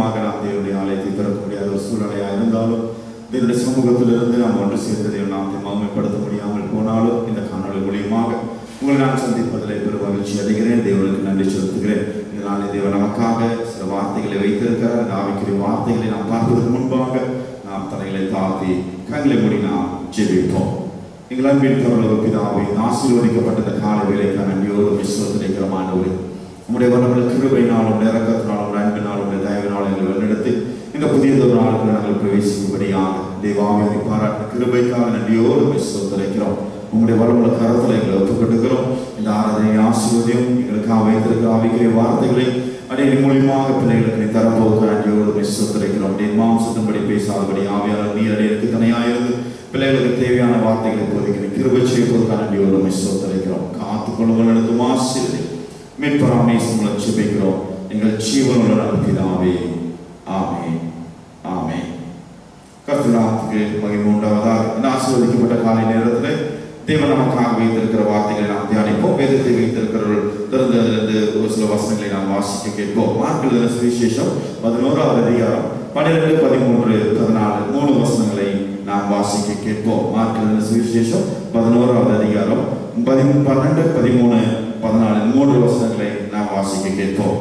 விதமாக நாம் தேவனுடைய ஆலயத்தை திறக்க முடியாத ஒரு சூழ்நிலையாக இருந்தாலும் தேவனுடைய சமூகத்திலிருந்து நாம் ஒன்று சேர்ந்ததை நாம் மகிமைப்படுத்த முடியாமல் போனாலும் இந்த காணொளி மூலியமாக உங்களை நான் சந்திப்பதில் பெரும் மகிழ்ச்சி அடைகிறேன். தேவனுக்கு நன்றி செலுத்துகிறேன். இந்த நாளில் தேவன் நமக்காக சில வார்த்தைகளை வைத்திருக்கிறார். இந்த ஆவிக்குரிய வார்த்தைகளை நாம் பார்ப்பதற்கு முன்பாக நாம் தலைகளை தாழ்த்தி கண்களை மூடி நாம் ஜெபிப்போம். எங்கள் அன்பின் பரலோக பிதாவே, ஆசீர்வதிக்கப்பட்ட இந்த காலை வேளைக்கான நன்றியோடு விசுவாசத்திற்கிறோம் ஆண்டவரே. உம்முடைய வரங்கள் கிருபையினாலும் இரக்கத்தினாலும் அன்பினாலும் தயவினாலும் எங்களை வழிநடத்தி இந்த புதியதொரு நாளுக்கு நாங்கள் பிரவேசிக்கும்படியாக தேவாவியை பாராட்ட கிருபைக்காக நன்றியோடு விசுவாசத்திற்கிறோம். உங்களுடைய வரவுள்ள கரத்தில் எங்களை ஒப்புக்கொண்டுக்கிறோம். இந்த ஆராதனை ஆசீர்வதியும் எங்களுக்காக வைத்திருக்கிற ஆவிக்குரிய வார்த்தைகளை அடைய மூலியமாக பிள்ளைகளுக்கு நீ தரப்போகிற நன்றியோடு விசுவாசத்திற்கிறோம். மாம்சத்தின்படி பேசாதபடி ஆவியாளர் நீர் அடையிற்கு தனியாயிருந்து பிள்ளைகளுக்கு தேவையான வார்த்தைகளை போதிக்கிறேன். கிருபை செய்வதற்கான நன்றியோடு விசுவாசத்திற்கிறோம். காத்துக்கொள்ளுங்கள் நடத்தும் ஆசீர்வதி மீட்பராமேசம் லட்சிக்கிறோம். எங்கள் ஜீவனுள்ள பிதாவே, ஆமென் ஆமென். கர்த்தருக்கு மகிமை உண்டாவதாக. இந்த ஆசீர்வதிக்கப்பட்ட காலை நேரத்தில் தேவன் நமக்காக வைத்திருக்கிற வார்த்தைகளை நாம் தியானிப்போம். வேதத்தை வைத்திருக்கிறவர்கள் திறந்ததிலிருந்து ஒரு சில வசனங்களை நாம் வாசிக்க கேட்போம். மார்க் எழுதின சுவிசேஷம் 11வது அதிகாரம் 12, 13, 14 3 வசனங்களை நாம் வாசிக்க கேட்போம். மார்க் எழுதின சுவிசேஷம் 11வது அதிகாரம் 12, 13, 14 3 வசனங்களை நாம் வாசிக்க கேட்போம்.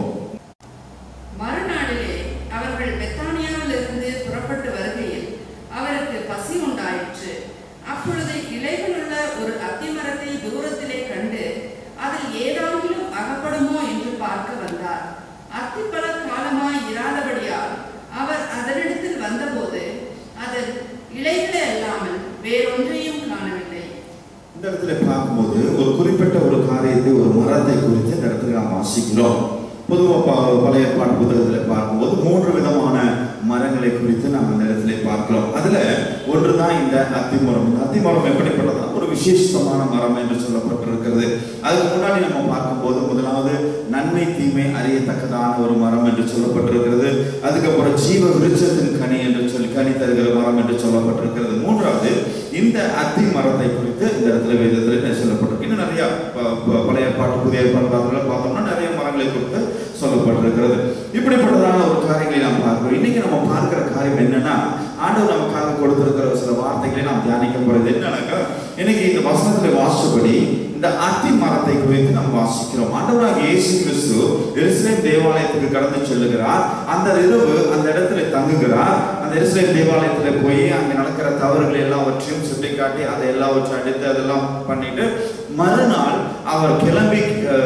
மறுநாளிலே அவர்கள் பெத்தானியாவிலிருந்து புறப்பட்டு வருகையில் அவருக்கு பசி உண்டாயிற்று. அப்பொழுது இலைகளுள்ள ஒரு அத்திமரத்தை தூரத்திலே கண்டு அதில் ஏதாவது அகப்படுமோ என்று பார்க்க வந்தார். அத்திப்பழ காலமாய் இராதபடியால் அவர் அதனிடத்தில் வந்தபோது அதன் இலைகளை அல்லாமல் வேறொன்றையும் காணவில்லை. இந்த இடத்துல பார்க்கும்போது ஒரு குறிப்பிட்ட ஒரு காரியத்தை, ஒரு மரத்தை குறித்து இந்த இடத்துல நாம் வாசிக்கிறோம். பொதுவாக பழைய ஏற்பாட்டு புத்தகத்தில் பார்க்கும்போது 3 விதமான மரங்களை குறித்து நாம் இந்த இடத்துல பார்க்கிறோம். அதுல ஒன்றுதான் இந்த அத்திமரம். இந்த அத்திமரம் எப்படிப்பட்டதுன்னா ஒரு விசேஷமான மரம் என்று சொல்லப்பட்டிருக்கிறது. அதுக்கு முன்னாடி நம்ம பார்க்கும்போது முதலாவது நன்மை தீமை அறியத்தக்கதான ஒரு மரம் என்று சொல்லப்பட்டிருக்கிறது. அதுக்கப்புறம் ஜீவ விருட்சத்தின் கனி என்று சொல்லி கனி தருகிற மரம் என்று சொல்லப்பட்டிருக்கிறது. மூன்றாவது இந்த அத்தி மரத்தை குறித்து இந்த இடத்துல வேதத்தில் சொல்லப்பட்டிருக்கு. இன்னும் நிறைய பழைய ஏற்பாட்டு புதிய ஏற்பாடு பார்த்தோம்னா நிறைய மரங்களை குறித்து சொல்லப்பட்டிருக்கிறது. இப்படிப்பட்டதான ஒரு காரியங்களை நாம் பார்க்கிறோம். இன்னைக்கு நம்ம பார்க்கிற காரியம் என்னன்னா, ஆண்டவர் நமக்காக கொடுத்திருக்கிற சில வார்த்தைகளை நாம் தியானிக்க போறது என்னன்னாக்கா, இன்னைக்கு இந்த வசனத்துல வாசிச்சபடி இந்த அத்தி மரத்தை குறித்து நாம் வாசிக்கிறோம். ஆண்டவராக இயேசு கிறிஸ்து எருசலேம் தேவாலயத்துக்கு கடந்து செல்லுகிறார். அந்த இரவு அந்த இடத்துல தங்குகிறார். அந்த எருசலேம் தேவாலயத்துல போய் அங்க நடக்கிற தவறுகளை எல்லாவற்றையும் சுட்டி காட்டி அதை எல்லாவற்றையும் அடித்து அதெல்லாம் பண்ணிட்டு மறுநாள் அவர் கிளம்பி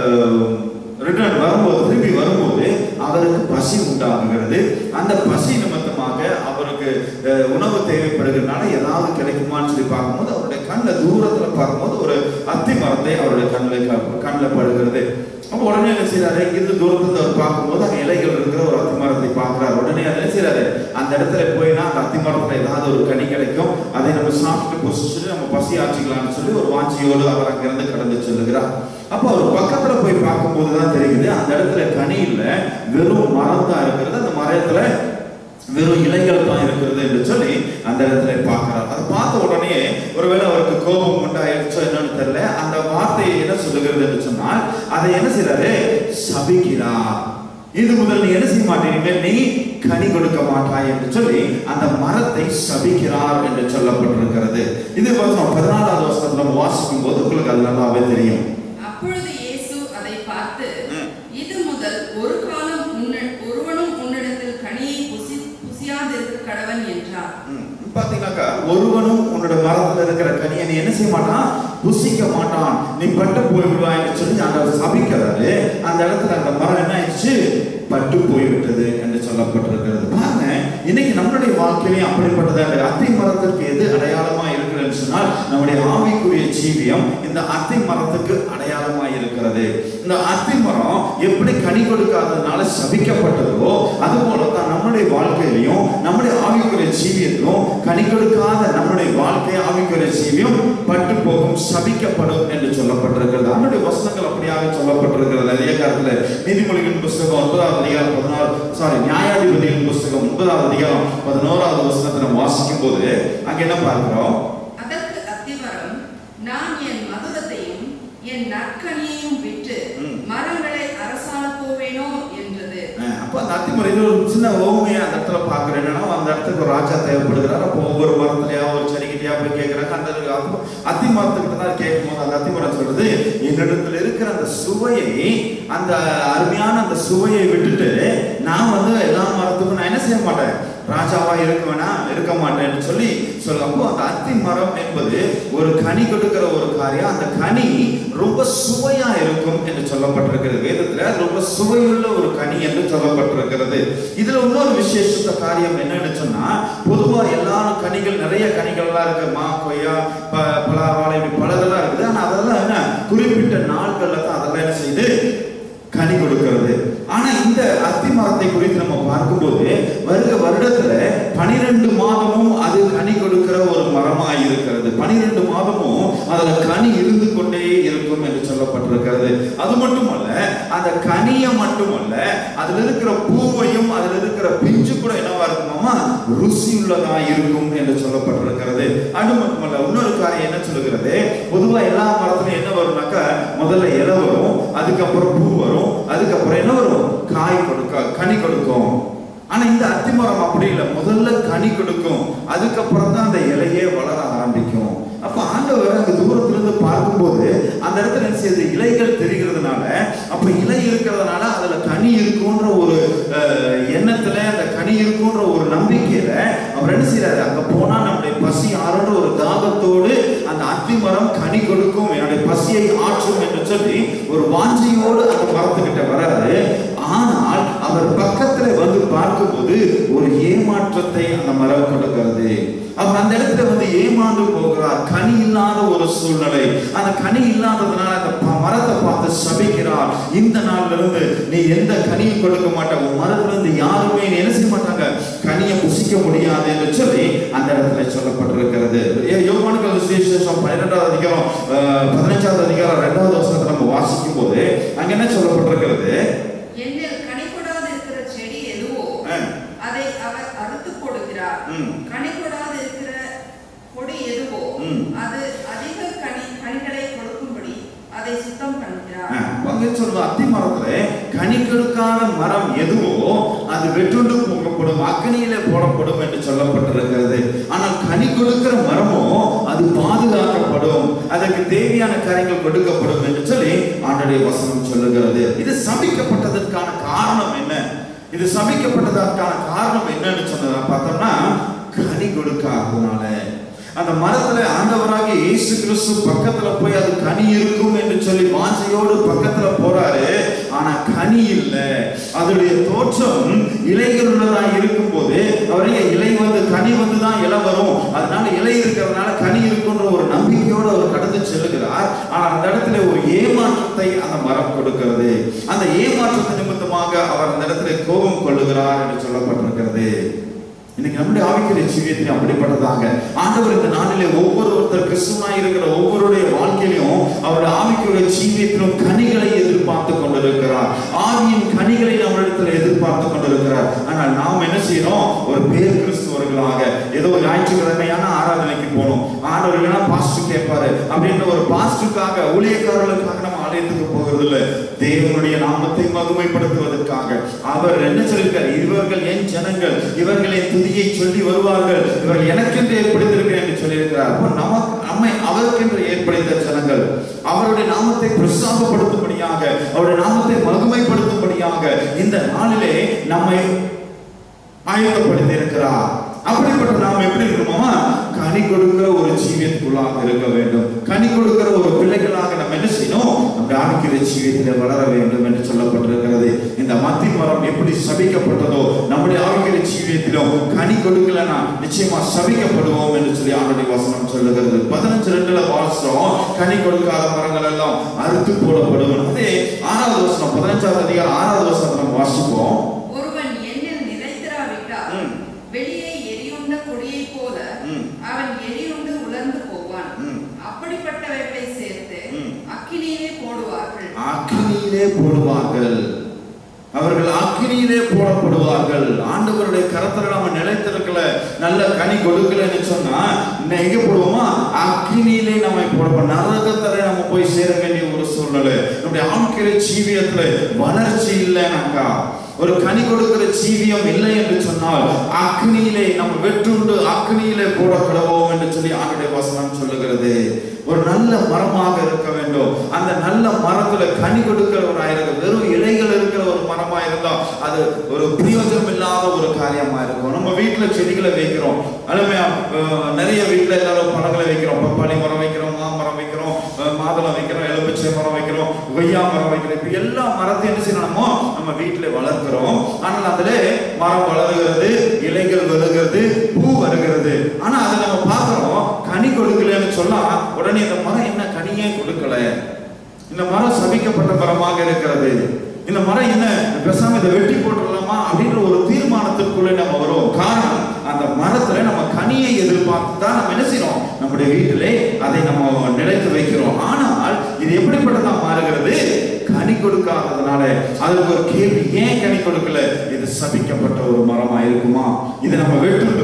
திரும்பி வரும்போது அவருக்கு பசி உண்டாகுகிறது. அந்த பசி நிமித்தமாக அவருக்கு உணவு தேவைப்படுகிறதுனால ஏதாவது கிடைக்குமான்னு சொல்லி பார்க்கும்போது அவருடைய கண்ணில் தூரத்துல பார்க்கும்போது ஒரு அத்தி மரத்தை அவருடைய கண்ணில் படுகிறது. அப்போ உடனே என்ன செய்யறாரு, இங்கிருந்து தூரத்துல அவர் பார்க்கும்போது அங்கே இலைகள் இருக்கிற ஒரு அத்தி மரத்தை பார்க்கிறார். உடனே அதை என்ன செய்யறாரு, அந்த இடத்துல போயினா அந்த அத்தி மரத்துல ஏதாவது ஒரு கனி கிடைக்கும், அதை நம்ம சாப்பிட்டு புசிச்சுட்டு நம்ம பசி ஆச்சிக்கலாம்னு சொல்லி ஒரு வாஞ்சியோடு அவர் அங்கிருந்து கடந்து செல்லுகிறார். அப்போ அவர் பக்கத்துல போய் பார்க்கும்போதுதான் தெரியுது அந்த இடத்துல கனி இல்ல, வெறும் மரம் தான் இருக்கிறது. அந்த மரத்துல வெறும் இலைகள் தான் இருக்கிறது என்று சொல்லி அந்த இடத்துல பார்க்கிறார். அதை பார்த்த உடனே ஒருவேளை அவருக்கு கோபம் உண்டாயிருச்சோ என்னன்னு தெரியல, அந்த வார்த்தையை என்ன சொல்லுகிறது என்று சொன்னால் அதை என்ன செய்யறாரு, சபிக்கிறார். இது முதல் நீ என்ன செய்ய மாட்டீங்க, நீ கனி கொடுக்க மாட்டாய் என்று சொல்லி அந்த மரத்தை சபிக்கிறார் என்று சொல்லப்பட்டிருக்கிறது. இது 14வது வசனத்துல நம்ம வாசிக்கும் போது உங்களுக்கு அது நல்லாவே தெரியும். அப்பொழுது இயேசு அதை பார்த்து, இது முதல் ஒரு காலம் ஒருவனும் உன்னிடத்தில் கனியை புசியாதிருக்க கடவன் என்றார். பாத்தீங்கன்னாக்கா, ஒருவனும் உன்னோட மரத்துல இருக்கிற கனியை நீ என்ன செய்ய மாட்டான், புசிக்க மாட்டான், நீ பட்டு போய்விடுவாய்ன்னு சொல்லி ஆண்டவர் சபிக்கிறாரு. அந்த இடத்துல அந்த மரம் என்ன ஆயிடுச்சு, பட்டு போய்விட்டது என்று சொல்லப்பட்டிருக்கிறது. பாருங்க, இன்னைக்கு நம்மளுடைய வாழ்க்கையிலையும் அப்படிப்பட்டது. அத்தி மரத்திற்கு எது அடையாளமா இருக்கிறதுன்னு சொன்னால் நம்முடைய ஆவிக்குரிய ஜீவியம் இந்த அத்தி மரத்துக்கு அடையாளமா இருக்கிறது. இந்த அத்தி மரம் எப்படி கனி கொடுக்காததுனால சபிக்கப்பட்டதோ அது போலதான் நம்முடைய வாழ்க்கையிலையும் நம்முடைய ஆவிக்குரிய ஜீவியத்திலும் கனி கொடுக்காத நம்முடைய வாழ்க்கை ஆவிக்குரிய ஜீவியம் பட்டு போகும், சபிக்கப்படும் என்று சொல்லப்பட்டிருக்கிறது. நம்முடைய வசனங்கள் அப்படியாக சொல்லப்பட்டிருக்கிறது. அதே காலத்துல நீதிமொழிகளின் புஸ்தகம் 9வது அதிகாரம் 16 நியாயாதிபதிகளின் புஸ்தகம் 9வது அதிகாரம் 11வது வசனத்தை நம்ம வாசிக்கும் போது அங்க என்ன பார்க்கிறோம், அதற்கு அத்திமரம், நான் என் மதுரத்தையும் என் நற்கனியையும் விட்டு மரங்களை அரசாள போவேனோ என்றது. அப்ப அந்த அத்திமரம் இது ஒரு சின்ன ஓமையை அந்த இடத்துல பார்க்குறேன். என்னன்னா அந்த இடத்துக்கு ஒரு ராஜா தேவைப்படுகிறார். அப்போ ஒவ்வொரு மரத்துலையா ஒரு செடிக்கிட்டையா போய் கேட்குறாங்க. அந்த அத்திமரத்துக்கிட்ட தான் கேட்கும் போது அந்த அத்திமரம் சொல்றது, என்னிடத்துல இருக்கிற அந்த சுவையை, அந்த அருமையான அந்த சுவையை விட்டுட்டு நான் எல்லா மரத்துக்கும் நான் என்ன செய்ய மாட்டேன், ராஜாவா இருக்க மாட்டேன்னு சொல்லி அப்போ அந்த அத்தி மரம் என்பது ஒரு கனி கொடுக்கிற ஒரு காரியம். அந்த கனி ரொம்ப சுவையா இருக்கும் என்று சொல்லப்பட்டிருக்கிறது வேதத்துல. ரொம்ப சுவையுள்ள ஒரு கனி என்று சொல்லப்பட்டிருக்கிறது. இதுல இன்னொரு விசேஷத்த காரியம் என்னன்னு சொன்னா, பொதுவா எல்லா கனிகள், நிறைய கனிகள்லாம் இருக்கு, மா, கொய்யா, பலா, வாழை, பலதெல்லாம் இருக்குது. ஆனா அதெல்லாம் என்ன, குறிப்பிட்ட நாட்கள்ல தான் அதெல்லாம் என்ன செய்யுது, கனி கொடுக்கிறது. ஆனா இந்த அத்தி மரத்தை குறித்து நம்ம பார்க்கும்போது வருடத்துல 12 மாதமும் அது கனி கொடுக்கிற ஒரு மரமாக இருக்கிறது. 12 மாதமும் அதுல கனி இருந்து கொண்டே இருக்கும் என்று சொல்லப்பட்டிருக்கிறது. அது மட்டுமல்ல, அந்த கனியை மட்டுமல்ல, அதுல இருக்கிற பூவையும் அதுல இருக்கிற பிஞ்சு கூட என்னவா இருக்குமாமா, ருசி உள்ளதா இருக்கும் என்று சொல்லப்பட்டிருக்கிறது. அது மட்டுமல்ல, இன்னொரு காரியம் என்ன சொல்லுகிறது, பொதுவா எல்லா மரத்திலும் என்ன வரும்னாக்கா, முதல்ல இலை வரும், அதுக்கப்புறம் பூ வரும், அதுக்கப்புறம் என்ன வரும், காய் கொடுக்க, கனி கொடுக்கும். ஆனா இந்த அத்திமரம் அப்படி இல்லை, முதல்ல கனி கொடுக்கும், அதுக்கப்புறம் தான் அந்த இலையே வளர ஆரம்பிக்கும். அப்ப ஆண்டவர் அங்க தூரத்துல இருந்து பார்க்கும்போது அந்த இடத்துல என்ன செய்யுது, இலைகள் தெரிகிறதுனால, அப்ப இலை இருக்கிறதுனால அதுல கனி இருக்குன்ற ஒரு எண்ணத்துல, அந்த கனி இருக்குன்ற ஒரு நம்பிக்கையில அவர் என்ன செய்யறாரு, அங்க போனா நம்முடைய பசி ஆறுன்ற ஒரு தாகத்தோடு அந்த அத்திமரம் கனி கொடுக்கும், என்னுடைய பசியை ஆற்றும் என்று சொல்லி ஒரு வாஞ்சையோடு அந்த மரத்துக்கிட்ட வராது. ஆனால் அவர் பக்கத்துல பார்க்கும்போது ஒரு ஏமாற்றத்தை அந்த மரம் கொடுக்கிறது. அவர் அந்த இடத்துல ஏமாந்து போகிறார். கனி இல்லாத ஒரு சூழ்நிலை. அந்த கனி இல்லாததுனால அந்த மரத்தை பார்த்து சபிக்கிறார். இந்த நாள்ல இருந்து நீ எந்த கனியும் கொடுக்க மாட்ட, உன் மரத்துல இருந்து யாருமே என்ன செய்ய மாட்டாங்க, கனியை புசிக்க முடியாது என்று சொல்லி அந்த இடத்துல சொல்லப்பட்டிருக்கிறது. யோவான் சுவிசேஷம் 12வது அதிகாரம் 15வது அதிகாரம் 2வது வசனத்தை நம்ம வாசிக்கும் போது அங்க என்ன சொல்லப்பட்டிருக்கிறது, அதை அவர் அறுத்து போடுகிறார். கனி கொடாது இருக்கிற கொடி எதுவோ அது அதிக கனிகளை கொடுக்கும்படி அதை சுத்தம் பண்ணுகிறார். அத்தி மரத்துல கனி கொடுக்காத மரம் எதுவோ அது வெற்றுண்டு போகப்படும், அக்னியில போடப்படும் என்று சொல்லப்பட்டிருக்கிறது. ஆனால் கனி கொடுக்கிற மரமோ அது பாதுகாக்கப்படும், அதற்கு தேவையான காரியங்கள் கொடுக்கப்படும் என்று சொல்லி ஆண்டவருடைய வசனம் சொல்லுகிறது. இது சபிக்கப்பட்டதற்கான காரணம் என்ன? இது சபிக்கப்பட்டதற்கான காரணம் என்னன்னு சொன்னதை பார்த்தோம்னா, கனி கொடுக்காததுனால. அந்த மரத்துல ஆண்டவராகிய இயேசு கிறிஸ்து பக்கத்துல போய் அது கனி இருக்கும் என்று சொல்லி வாஞ்சையோடு பக்கத்துல போறாரு. ஆனா கனி இல்லை. அதனுடைய தோற்றம் இலைகள் உள்ளதா இருக்கும் போது அவருடைய இலை கனி தான் இலை வரும், அதனால இலை இருக்கிறதுனால கனி இருக்குன்ற ஒரு நம்பிக்கையோடு அவர் கடந்து செல்லுகிறார். ஆனா அந்த இடத்துல ஒரு ஏமாற்றத்தை அந்த மரம் கொடுக்கிறது. அந்த ஏமாற்றத்தை நிமித்தமாக அவர் அந்த இடத்துல கோபம் கொள்ளுகிறார் என்று சொல்லப்பட்டிருக்கிறது. இன்னைக்கு நம்முடைய ஆவிக்குரிய ஜீவியத்திலும் அப்படிப்பட்டதாக ஆண்டவர் இந்த நாளிலே ஒவ்வொருத்தர் கிறிஸ்துவனாய் இருக்கிற ஒவ்வொருடைய வாழ்க்கையிலும் அவருடைய ஆவிக்குரிய ஜீவியத்திலும் கனிகளை எதிர்பார்த்து கொண்டிருக்கிறார். ஆவியின் கனிகளை நம்மளிடத்தில் எதிர்பார்த்து கொண்டிருக்கிறார். ஆனால் நாம் என்ன செய்யறோம், ஒரு பேர் கிறிஸ்துவர்களாக ஏதோ ஒரு ஞாயிற்றுக்கிழமையான ஆராதனைக்கு போகணும், ஆண்டவர் இல்லைன்னா பாஸ்டர் கேட்பாரு அப்படின்ற ஒரு பாஸ்டருக்காக ஊழியக்காரர்களுக்காக நம்ம ஆலயத்துக்கு போகிறது இல்லை. தேவனுடைய நாமத்தை மகிமைப்படுத்துவதற்காக அவர் என்ன சொல்லியிருக்கார், இவர்கள் என் ஜனங்கள், இவர்கள் என் துதியை சொல்லி வருவார்கள், இவர்கள் எனக்கென்று ஏற்படுத்தியிருக்கிறேன் என்று சொல்லியிருக்கிறார். நம்மை அவருக்கென்று ஏற்படுத்த ஜனங்கள் அவருடைய நாமத்தை பிரசாதப்படுத்தும்படியாக, அவருடைய நாமத்தை மகிமைப்படுத்தும்படியாக இந்த நாளிலே நம்மை ஆயத்தப்படுத்தி இருக்கிறார். அப்படிப்பட்ட நாம் எப்படி இருக்கணுமா, கனி கொடுக்கிற ஒரு ஜீவியத்துக்குள்ளாக இருக்க வேண்டும். கனி கொடுக்கிற ஒரு பிள்ளைகளாக நம்ம என்ன செய்யணும், நம்ம ஆவிக்குரிய ஜீவியத்திலே வளர வேண்டும் என்று சொல்லப்பட்டிருக்கிறது. இந்த மத்தி மரம் எப்படி சபிக்கப்பட்டதோ நம்முடைய ஆவிக்குரிய ஜீவியத்திலும் கனி கொடுக்கலன்னா நிச்சயமா சபிக்கப்படுவோம் என்று சொல்லி ஆண்டவருடைய வசனம் சொல்லுகிறது. 15:2 வாசம், கனி கொடுக்காத மரங்கள் எல்லாம் அறுத்து போடப்படும். அதே 6வது வசனம் 15வது அதிகாரம் 6வது வசனத்தை நம்ம வாசிப்போம். ஒருவன் எண்ணில் நிலைத்திராவிட்டால் வெளியே எரியுண்ட கொடியை போல அவன் எரியுண்டு உலர்ந்து போவான். அப்படிப்பட்டவைகளை சேர்த்து அக்கினியிலே போடுவார்கள். அக்கினியிலே போடுவார்கள். அவர்கள் அக்கினியிலே போடப்படுவார்கள். ஆண்டவருடைய கரத்துல நம்ம நிலைத்திருக்கல, நல்ல கனி கொடுக்கலன்னு சொன்னா எங்க போடுவோமா? அக்கினியிலே நம்ம போடப்படும், நரகத்துல நம்ம போய் சேர வேண்டிய ஒரு சூழ்நிலை. நம்முடைய ஆட்களை ஜீவியத்துல வளர்ச்சி இல்லைனாக்கா, ஒரு கனி கொடுக்கிற ஜீவியம் இல்லை என்று சொன்னால் அக்னியிலே நம்ம வெற்றுண்டு அக்னியிலே போட கடவோம் என்று சொல்லி ஆண்டுடைய வசனம் சொல்லுகிறது. ஒரு நல்ல மரமாக இருக்க வேண்டும். அந்த நல்ல மரத்துல கனி கொடுக்கிறவராயிருக்க, வெறும் இலைகள் இருக்கிற ஒரு மரமா இருந்தா அது ஒரு பிரயோஜனம் இல்லாத ஒரு காரியமா இருக்கும். நம்ம வீட்டுல செடிகளை வைக்கிறோம், அருமையா நிறைய வீட்டுல எல்லாரும் பழங்களை வைக்கிறோம். பப்பாளி மரம் வைக்கிறோம், மாமரம் வைக்கிறோம், மாதுளை வைக்கிறோம், எலுமிச்சை மரம் வைக்கிறோம், கொய்யா மரம் வைக்கிறோம். இப்ப எல்லா மரத்தையும் என்ன செய்யணுமோ நம்ம வீட்டுல வளர்க்கிறோம். ஆனால் அதுல மரம் வளருகிறது, இலைகள் வருகிறது, பூ வருகிறது. ஆனா அதை நம்ம பார்க்கிறோம், கனி கொடுக்கலன்னு சொன்னா உடனே இந்த மரம் என்ன கனியே கொடுக்கல, இந்த மரம் சபிக்கப்பட்ட மரமாக இருக்கிறது, இந்த மரம் என்ன பேசாம இதை வெட்டி போட்டுடலாமா அப்படின்ற ஒரு தீர்மானத்திற்குள்ளே நம்ம வருவோம். காரணம், அந்த மரத்துல நம்ம கனியை எதிர்பார்த்து தான் நம்ம என்ன செய்யறோம், நம்முடைய வீட்டிலே அதை நம்ம நிலைத்து வைக்கிறோம். ஆனால் இது எப்படிப்பட்டதா மாறுகிறது? கனி கொடுக்காததுனால அதுக்கு ஒரு கேள்வி, ஏன் கனி கொடுக்கல? இது சபிக்கப்பட்ட ஒரு மரமா இருக்குமா? இதை நம்ம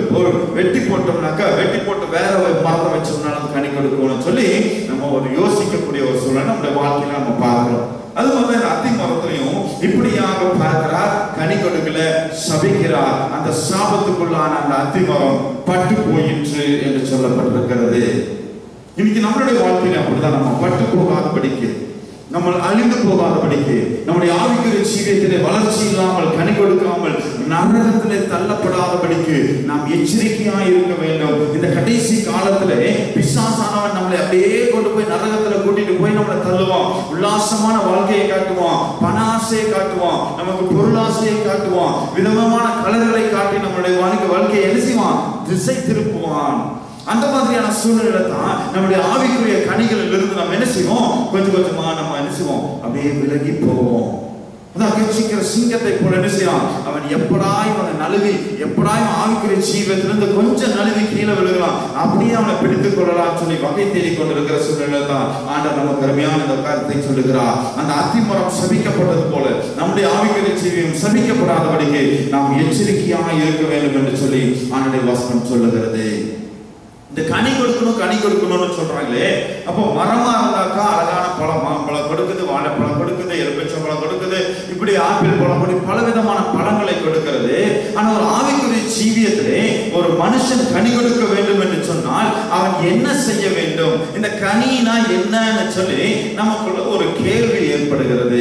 வெட்டி போட்டோம்னாக்கா, வெட்டி போட்டு வேற ஒரு மரத்தை வச்சோம்னாலும் கனி கொடுக்கணும்னு சொல்லி நம்ம ஒரு யோசிக்கக்கூடிய ஒரு சூழ்நிலை நம்முடைய வாழ்க்கையில நம்ம பார்க்கிறோம். அது மாதிரி அத்தி மரத்திலையும் இப்படியாக பார்க்கிறார், கனி கொடுக்கல, சபிக்கிறார். அந்த சாபத்துக்குள்ளான அந்த அத்தி மரம் பட்டு போயிற்று என்று சொல்லப்பட்டிருக்கிறது. இன்னைக்கு நம்மளுடைய வாழ்க்கையில அப்படிதான், நம்ம பட்டு போகாதபடிக்கு, நம்ம அழிந்து போகாதபடிக்கு, நம்முடைய ஆவிக்குரிய ஜீவியத்திலே வளர்ச்சி இல்லாமல், கனி கொடுக்காமல், நரகத்திலே தள்ளப்படாதபடிக்கு நாம் எச்சரிக்கையா இருக்க வேண்டும். இந்த கடைசி காலத்திலே பிசாசானவன் நம்மளை அப்படியே கொண்டு போய் நரகத்துல கூட்டிட்டு போய் நம்மளை தள்ளுவான். உல்லாசமான வாழ்க்கையை காட்டுவான், பண ஆசையை காட்டுவான், நமக்கு பொருளாசையை காட்டுவான், விதமான கலர்களை காட்டி நம்மளுடைய வாழ்க்கையை என்ன செய்வான்? திசை திருப்புவான். அந்த மாதிரியான சூழ்நிலை தான் நம்முடைய ஆவிக்குரிய கனிகளில் இருந்து நம்ம என்ன செய்வோம்? கொஞ்சம் கொஞ்சமா நம்ம என்ன செய்வோம்? அப்படியே விலகி போவோம். அதான் கட்சிக்கிற சிங்கத்தை போல என்ன செய்யலாம்? அவன் எப்படாயும் அவனை நழுவி, எப்படாயும் ஆவிக்குரிய ஜீவத்திலிருந்து கொஞ்சம் நழுவி கீழே விழுகலாம், அப்படியே அவனை பிடித்துக் கொள்ளலாம் சொல்லி வகை தேடிக் கொண்டிருக்கிற சூழ்நிலை தான் ஆண்டவர் நமக்கு அருமையான இந்த காரியத்தை சொல்லுகிறார். அந்த அத்திமரம் சபிக்கப்பட்டது போல நம்முடைய ஆவிக்குரிய ஜீவியம் சபிக்கப்படாதபடிக்கு நாம் எச்சரிக்கையாக இருக்க வேண்டும் என்று சொல்லி ஆண்டவருடைய வசனம் சொல்லுகிறது. இந்த கனி கொடுக்கணும், கனி கொடுக்கணும்னு சொல்றாங்களே, அப்போ மரமா இருந்தாக்கா அழகான பழம், மாம்பழம் கொடுக்குது, வாழைப்பழம் கொடுக்குது, எலுமிச்சை பழம் கொடுக்குது, இப்படி ஆப்பிள் பழம் கொடு, பல விதமான பழங்களை கொடுக்கிறது. ஆனா ஒரு ஆவிக்குரிய ஜீவியத்திலே ஒரு மனுஷன் கனி கொடுக்க வேண்டும் என்று சொன்னால் அவன் என்ன செய்ய வேண்டும்? இந்த கனினா என்னன்னு சொல்லி நமக்குள்ள ஒரு கேள்வி ஏற்படுகிறது.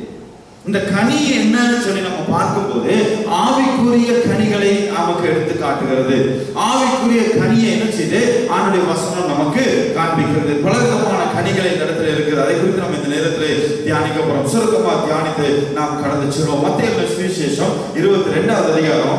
இந்த கனி என்னன்னு சொல்லி நம்ம பார்க்கும்போது ஆவிக்குரிய கனிகளை நமக்கு எடுத்து காட்டுகிறது. ஆவிக்குரிய கனியை என்ன செய்து ஆண்டுடைய வசனம் நமக்கு காண்பிக்கிறது. பலவிதமான கனிகளை இந்த இடத்துல இருக்குது. அதை குறித்து நம்ம இந்த நேரத்தில் தியானிக்க போறோம். சுருக்கமா தியானித்து நாம் கடந்து செல்வோம். மத்தேயு சுவிசேஷம் 22வது அதிகாரம்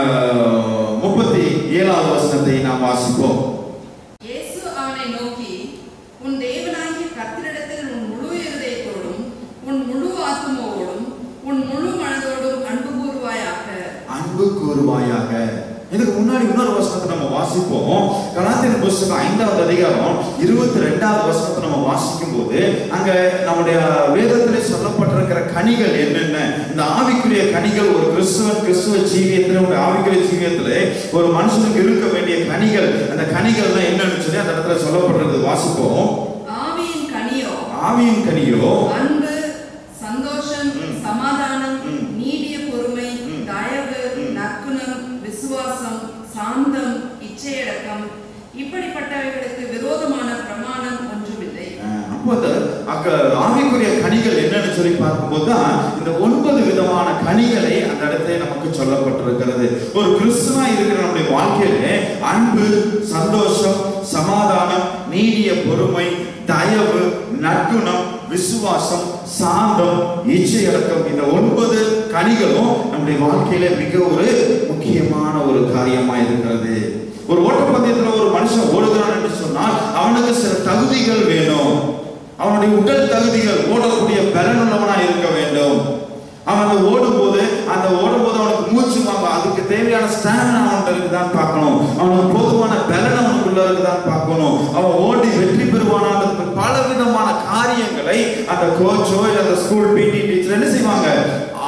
37வது வசனத்தை நாம் வாசிப்போம். இயேசு அவனை நோக்கி, உன் தேவனாகிய கர்த்தரிடத்தில் உன் முழு இருதயத்தோடும், உன் முழு ஆத்துமாவோடும், உன் முழு மனதோடும் அன்பு கூறுவாயாக. அன்பு கூறுவாயாக. இதுக்கு முன்னாடி இன்னொரு வசனத்தை நம்ம வாசிப்போம். கலாத்தியர் புத்தகம் 5வது அதிகாரம் 22வது வசனத்தை நம்ம வாசிக்கும் போது அங்க நம்முடைய வேதத்திலே சொல்லப்பட்டிருக்கிற கனிகள் என்னென்ன, இந்த ஆவிக்குரிய கனிகள் ஒரு கிறிஸ்துவ ஜீவியத்திலே, ஒரு ஆவிக்குரிய ஜீவியத்திலே ஒரு மனுஷனுக்கு இருக்க வேண்டிய கனிகள், அந்த கனிகள் தான் என்னன்னு சொல்லி அந்த இடத்துல சொல்லப்படுறது வாசிப்போம். ஆவியின் கனியோ அன்பு, சந்தோஷம், சமாதானம், நீடிய பொறுமை, தயவு, நற்குணம், விசுவாசம், சாந்தம், இச்சையடக்கம், இப்படிப்பட்டவைகளுக்கு விரோதமான பிரமாணம் ஒன்றுமில்லை. அப்போ ஆவிக்குரிய கனிகள் என்னன்னு சொல்லி பார்க்கும்போது தான் இந்த 9 விதமான கனிகளை அந்த இடத்துல நமக்கு சொல்லப்பட்டிருக்கிறது. ஒரு கிறிஸ்துவா இருக்கிற நம்முடைய வாழ்க்கையிலே அன்பு, சந்தோஷம், சமாதானம், நீடிய பொறுமை, தயவு, நற்குணம், விசுவாசம், சாந்தம், இச்சையடக்கம், இந்த 9 கனிகளும் நம்முடைய வாழ்க்கையில மிக ஒரு முக்கியமான ஒரு காரியமா இருக்கிறது. ஒரு ஓட்டப்பந்தயத்துல ஒரு மனுஷன் ஓடுகிறான் என்று சொன்னால் அவனுக்கு சில தகுதிகள் வேணும். அவனுடைய உடல் தகுதிகள், ஓடக்கூடிய பலன் உள்ளவனா இருக்க வேண்டும். அவன் ஓடும்போது அவனுக்கு மூச்சு வாங்க, அதுக்கு தேவையான ஸ்டாமினா அவன்கிட்ட இருக்குதான் பார்க்கணும். அவனுக்கு போதுமான பலன் அவனுக்குள்ள இருக்குதான் பார்க்கணும். அவன் ஓடி வெற்றி பெறுவானான்னு பல விதமான காரியங்களை அந்த கோச்சோ இல்ல அந்த ஸ்கூல் பிடி டீச்சர் என்ன செய்வாங்க? ஆராய்ந்து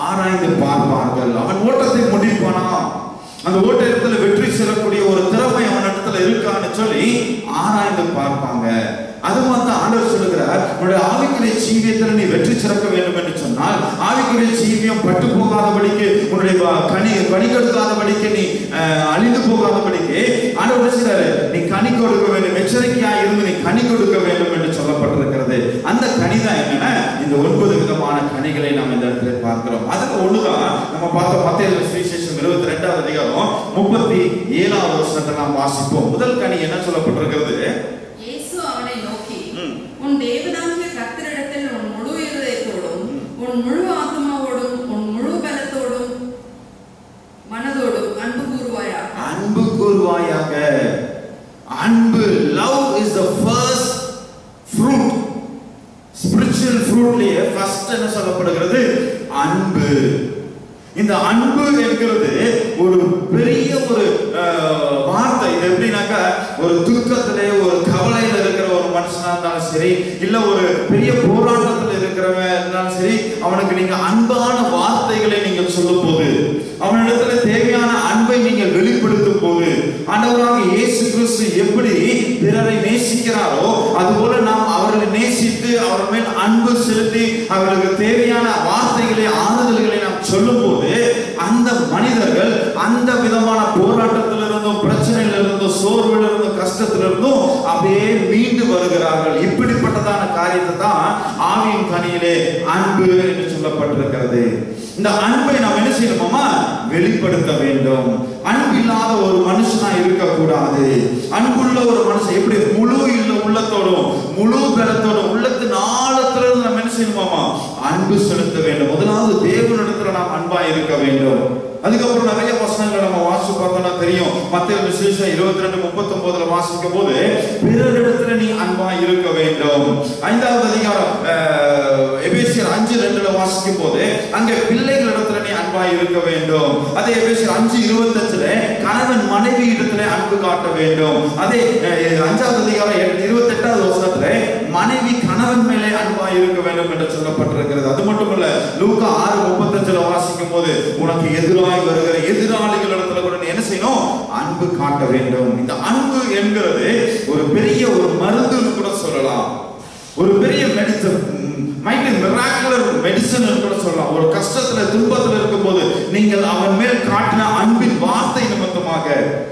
பார்ப்பார்கள். அவன் ஓட்டத்தை முடிப்பானா, அந்த ஓட்டத்தில் வெற்றி செல்லக்கூடிய ஒரு திறமை அவனிடத்துல இருக்கான்னு சொல்லி ஆராய்ந்து பார்ப்பாங்க. அது மாதிரி ஆண்டவர் சொல்லுகிறார், உன்னுடைய ஆவிக்குரிய ஜீவியத்தில் நீ வெற்றி சிறக்க வேண்டும் என்று சொன்னால், ஆவிக்குரிய ஜீவியம் பட்டு போகாதபடிக்கு, உன்னுடைய கனி கொடுக்காதபடிக்கு, நீ அழிந்து போகாதபடிக்கு ஆண்டவர் சொல்றாரு, நீ கனி கொடுக்க வேண்டும், எச்சரிக்கையா இருந்து நீ கனி கொடுக்க வேண்டும் என்று சொல்லப்பட்டிருக்கிறது. அந்த கனிதான் என்னன்னா, இந்த 9 விதமான கனிகளை நாம் இந்த இடத்துல பார்க்கிறோம். அதுக்கு ஒண்ணுதான் நம்ம பார்த்த மத்தேயு சுவிசேஷம் 22வது அதிகாரம் 37வது வசனத்தை நாம் வாசிப்போம். முதல் கனி என்ன சொல்லப்பட்டிருக்கிறது? இயேசு அவனை நோக்கி, உன் தேவனாகிய கர்த்தரிடத்தில் உன் முழு இருதயத்தோடும், உன் முழு ஆத்மாவோடும், உன் முழு பலத்தோடும், மனதோடும் அன்பு கூறுவாயாக. அன்பு கூறுவாயாக. அன்பு, love is the first fruit. Spiritual fruitலயே ஃபர்ஸ்ட் என்ன சொல்லப்படுகிறது? அன்பு. இந்த அன்பு என்கிறது ஒரு பெரிய ஒரு வார்த்தை. இது எப்படின்னாக்கா, ஒரு துக்கத்திலே ஒரு கவலையில இருக்கிற ஒரு மனுஷனா இருந்தாலும் சரி, இல்ல ஒரு பெரிய போராட்டத்தில் இருக்கிறவன் இருந்தாலும் சரி, அவனுக்கு நீங்க அன்பான வார்த்தைகளை நீங்கள் சொல்லும் போது, அவனிடத்துல தேவையான அன்பை நீங்கள் வெளிப்படுத்தும் போது, ஆண்டவராக இயேசு கிறிஸ்து எப்படி பிறரை நேசிக்கிறாரோ அதுபோல நாம் அவர்களை நேசித்து அவர்கள் மேல் அன்பு செலுத்தி அவர்களுக்கு தேவையான வார்த்தைகளை, ஆறுதல்களை நாம் சொல்லும் போது, அந்த மனிதர்கள் அந்த விதமான போராட்டத்திலிருந்தும், பிரச்சனையிலிருந்தும், சோர்விலிருந்தும், கஷ்டத்திலிருந்தும் அப்படியே மீண்டு வருகிறார்கள். இப்படிப்பட்டதான காரியத்தை தான் ஆவியின் கனியிலே அன்பு என்று சொல்லப்பட்டிருக்கிறது. இந்த அன்பை நாம் என்ன செய்யணுமா? வெளிப்படுத்த வேண்டும். அன்பில்லாத ஒரு மனுஷனா இருக்கக்கூடாது. அன்புள்ள ஒரு மனுஷன் எப்படி முழு உள்ளத்தோடும் முழு பலத்தோடும் உள்ளத்தின் ஆழத்திலிருந்து நாம் என்ன செய்யணுமா? அன்பு செலுத்த வேண்டும். முதலாவது தேவனிடத்துல நாம் அன்பா இருக்க வேண்டும். அதுக்கப்புறம் நிறைய வசனங்களை நம்ம வாசிச்சு பார்த்தோம்னா தெரியும். மத்தேயு விசேஷம் 22:39 வாசிக்கும் போது, பிறரிடத்துல நீ அன்பா இருக்க வேண்டும். 5வது அதிகாரம் எபேசியர் 5:2 வாசிக்கும் போது, அங்கே பிள்ளைகளிடத்துல நீ அன்பா இருக்க வேண்டும். அதே எபேசியர் 5:25 கணவன் மனைவி இடத்துல அன்பு காட்ட வேண்டும். அதே 5வது அதிகாரம் 28வது வசனத்துல மனைவி கணவன் மேலே அன்பா இருக்க வேண்டும் என்று சொல்லப்பட்டிருக்கிறது. அது மட்டுமல்ல, லூக்கா 6:35 வாசிக்கும் போது, உனக்கு எதிராக வருகிற எதிராளிகளிடத்துல கூட என்ன செய்யணும்? அன்பு காட்ட வேண்டும். இந்த அன்பு என்கிறது ஒரு பெரிய ஒரு மருந்துன்னு கூட சொல்லலாம். ஒரு பெரிய மெடிசன், மிராக்குலர் மெடிசன் கூட சொல்லலாம். ஒரு கஷ்டத்துல துன்பத்துல இருக்கும் போது நீங்கள் அவன் மேல் காட்டின அன்பின் வார்த்தை நிமித்தமாக,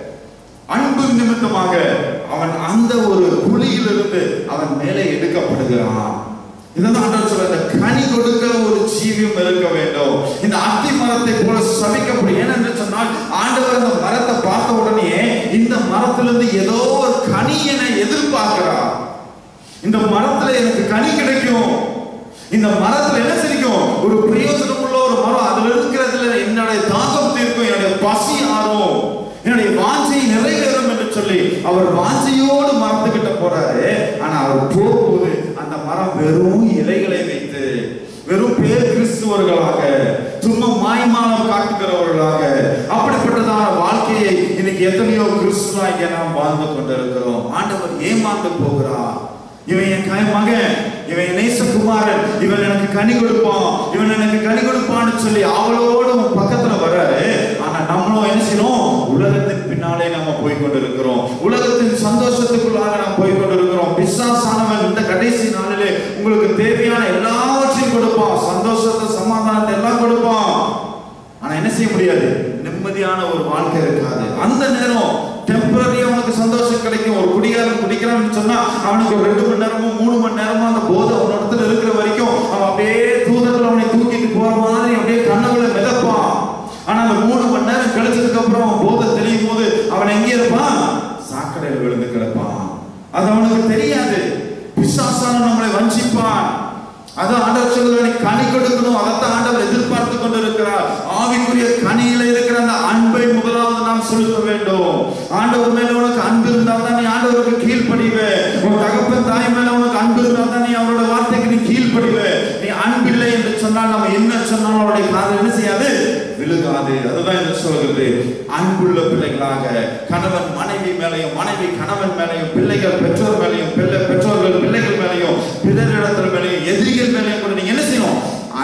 அன்பு நிமித்தமாக அவன் அந்த ஒரு குழியிலிருந்து அவன் மேலே எடுக்கப்படுகிறான். இதுதான் ஆண்டவர் சொல்ற, கனி கொடுக்க ஒரு ஜீவியம் இருக்க வேண்டும். இந்த அத்தி மரத்தை போல சபிக்கப்படும். ஏனென்று சொன்னால், ஆண்டவர் அந்த மரத்தை பார்த்த உடனே இந்த மரத்திலிருந்து ஏதோ ஒரு கனி என எதிர்பார்க்கிறார். இந்த மரத்துல எனக்கு கனி கிடைக்கும், இந்த மரத்துல என்ன செய்யும்? ஒரு பிரயோஜனம் உள்ள ஒரு மரம், அதுல இருக்கிறதுல என்னுடைய தாகம் தீர்க்கும், என்னுடைய பசி ஆறும், என்னுடைய வாஞ்சை நிறைவேறும் என்று சொல்லி அவர் வாஞ்சையோடு மரத்துக்கிட்ட போறாரு. ஆனா அவர் போகும்போது அந்த மரம் வெறும் இலைகளை வைத்து, வெறும் பேர் கிறிஸ்துவர்களாக, சும்மா மாய்மாலம் காட்டுகிறவர்களாக, அப்படிப்பட்டதான வாழ்க்கையை இன்னைக்கு எத்தனையோ கிறிஸ்துவாக நாம் வாழ்ந்து கொண்டிருக்கிறோம். ஆண்டவர் ஏமாந்து போகிறார். இவன் என் மகன், இவன் நேசகுமாரன், இவன் எனக்கு கனி கொடுப்பான், இவன் எனக்கு கனி கொடுப்பான்னு சொல்லி அவளோடு பக்கத்துல வர்றாரு. ஆனா நம்மளும் என்ன செய்யணும்? உலகத்தின் பின்னாலே நம்ம போய்கொண்டிருக்கிறோம். உலகத்தின் சந்தோஷத்துக்குள்ளாக நாம் போய்கொண்டிருக்கிறோம். பிசாசானவன் இந்த கடைசி நாளிலே உங்களுக்கு தேவையான எல்லாவற்றையும் கொடுப்பான், சந்தோஷத்தை, சமாதானத்தை எல்லாம் கொடுப்பான். ஆனா என்ன செய்ய முடியாது? நிம்மதியான ஒரு வாழ்க்கை இருக்காது. அந்த நேரம் டெம்பரரியா அவனுக்கு சந்தோஷம் கிடைக்கும். ஒரு குடிகாரன் குடிக்கிறான்னு சொன்னா அவனுக்கு ஒரு 2 மணி நேரமோ 3 மணி நேரமோ அந்த போதை அவன் இடத்துல இருக்கிற வரைக்கும் அவன் அப்படியே தூதர்கள் அவனை தூக்கிட்டு போற மாதிரி அப்படியே கண்ணவுல மிதப்பான். ஆனா அந்த 3 மணி நேரம் கழிச்சதுக்கு அப்புறம் அவன் போதை தெளியும் போது அவன் எங்கே இருப்பான்? சாக்கடையில் விழுந்து கிடப்பான். அது அவனுக்கு தெரியாது. பிசாசான நம்மளை வஞ்சிப்பான். அதான் ஆண்டவர் சொல்லுவாரு, கனி கொடுக்கணும். அதைத்தான் ஆண்டவர் எதிர்பார்த்து கொண்டிருக்கிறார். ஆவிக்குரிய கனியில இருக்கிற அந்த அன்பை முதலாவது நாம் செலுத்த வேண்டும். ஆண்டவர் மேல உனக்கு அன்பு இருந்தால் தான் நீ ஆண்டவருக்கு கீழ்ப்படிவே. உன் தகப்பன் தாய் மேல உனக்கு அன்பு இருந்தால் தான் நீ அவரோட வார்த்தைக்கு நீ கீழ்ப்படிவே. நீ அன்பில்லை என்று சொன்னால் நம்ம என்ன சொன்னாலும் அவருடைய காது என்ன செய்யாது? விழுகாது. அதுதான் என்ன சொல்கிறது? அன்புள்ள பிள்ளைகளாக கணவன் மனைவி மேலையும், மனைவி கணவன் மேலையும், பிள்ளைகள் பெற்றோர் மேலையும், பெற்றோர்கள் பிள்ளைகள் மேலையும், பிறரிடத்தில் மேலையும், எதிரிகள் மேலையும் கூட நீங்க என்ன செய்யணும்?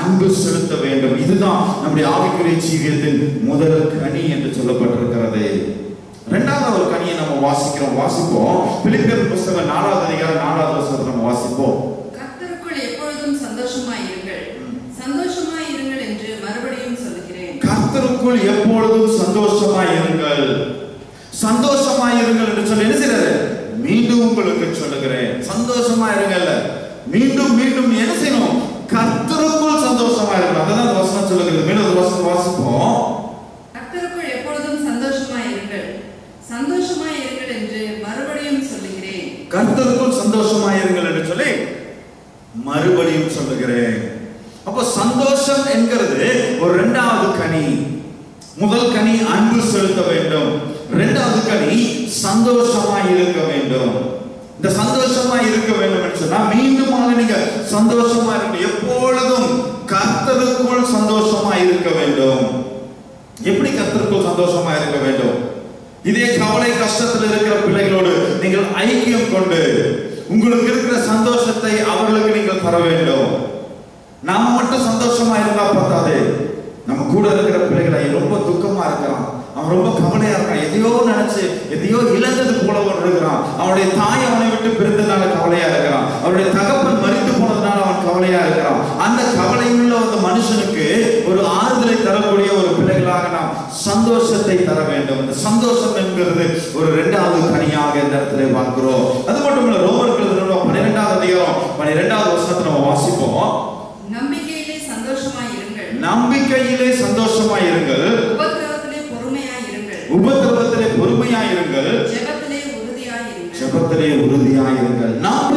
அன்பு செலுத்த வேண்டும். இதுதான் நம்முடைய ஆவிக்குரிய ஜீவியத்தின் முதல் கனி என்று சொல்லப்பட்டிருக்கிறது. இரண்டாவது ஒரு கனியை நம்ம வாசிப்போம். பிலிப்பியர் புத்தகம் 4வது அதிகாரம் 4வது வசனத்தை நம்ம வாசிப்போம். கர்த்தருக்குள் எப்பொழுதும் சந்தோஷமாயிருங்கள், சந்தோஷமாயிருங்கள் என்று மறுபடியும் சொல்கிறேன். கர்த்தருக்குள் எப்பொழுதும் சந்தோஷமாயிருங்கள், சந்தோஷமாயிருங்கள் என்று சொல்லி என்ன செய்யறாரு? மீண்டும் உங்களுக்கு சொல்லுகிறேன், சந்தோஷமாயிருங்கள். மீண்டும் மீண்டும் என்ன செய்யணும்? கர்த்தருக்குள் சந்தோஷமாயிருங்கள். அதான் அந்த வசனம் சொல்லுகிறது. மீண்டும் வசனம் வாசிப்போம். கர்த்தருக்குள் எப்பொழுதும் சந்தோஷமாயிருங்கள், சந்தோஷமாயிருங்கள் என்று மறுபடியும் சொல்லுகிறேன். கர்த்தருக்குள் சந்தோஷமாயிருங்கள் என்று சொல்லி மறுபடியும் சொல்லுகிறேன். அப்போ சந்தோஷம் என்கிறது ஒரு இரண்டாவது கனி. முதல் கனி அன்பு செலுத்த வேண்டும், இரண்டாவது கனி சந்தோஷமாய் இருக்க வேண்டும். இந்த சந்தோஷமாய் இருக்க வேண்டும் என்று சொன்னா மீண்டுமாக நீங்க சந்தோஷமா இருக்க, எப்பொழுதும் கர்த்தருக்குள் சந்தோஷமாய் இருக்க வேண்டும். எப்படி கர்த்தருக்குள் சந்தோஷமா இருக்க வேண்டும்? இதே கவலை கஷ்டத்தில் இருக்கிற பிள்ளைகளோடு நீங்கள் ஐக்கியம் கொண்டு உங்களுக்கு இருக்கிற சந்தோஷத்தை அவர்களுக்கு நீங்கள் தர வேண்டும். நாம மட்டும் சந்தோஷமா இருந்தா பார்த்தாது, நம்ம கூட இருக்கிற பிள்ளைகளை ரொம்ப துக்கமா இருக்கிறான், அவன் ரொம்ப கவலையா இருக்கான், எதையோ நினைச்சு எதையோ இழந்தது போல இருக்கிறான், அவனுடைய தாய் அவனை விட்டு பிரிந்ததுனால கவலையா இருக்கிறான், அவருடைய தகப்பன் மரித்து போனதுனால அவன் கவலையா இருக்கிறான். அந்த கவலையுள்ள அந்த மனுஷனுக்கு ஒரு ஆறுதலை தரக்கூடிய ஒரு பிள்ளைகளாக நாம் சந்தோஷத்தை தர வேண்டும். இந்த சந்தோஷம் என்கிறது ஒரு இரண்டாவது கனியாக இந்த இடத்துல பார்க்கிறோம். அது மட்டும் இல்ல, ரோமர்கள் 12வது அதிகாரம் 12வது வசனத்தை நம்ம வாசிப்போம். நம்பிக்கையிலே சந்தோஷமாயிருங்கள், நம்பிக்கையிலே சந்தோஷமாயிருங்கள், உபத்திரவத்திலே பொறுமையாயிருங்கள், உபத்திரவத்திலே பொறுமையாயிருங்கள், ஜெபத்திலே உறுதியாயிருங்கள், ஜெபத்திலே உறுதியாயிருங்கள்.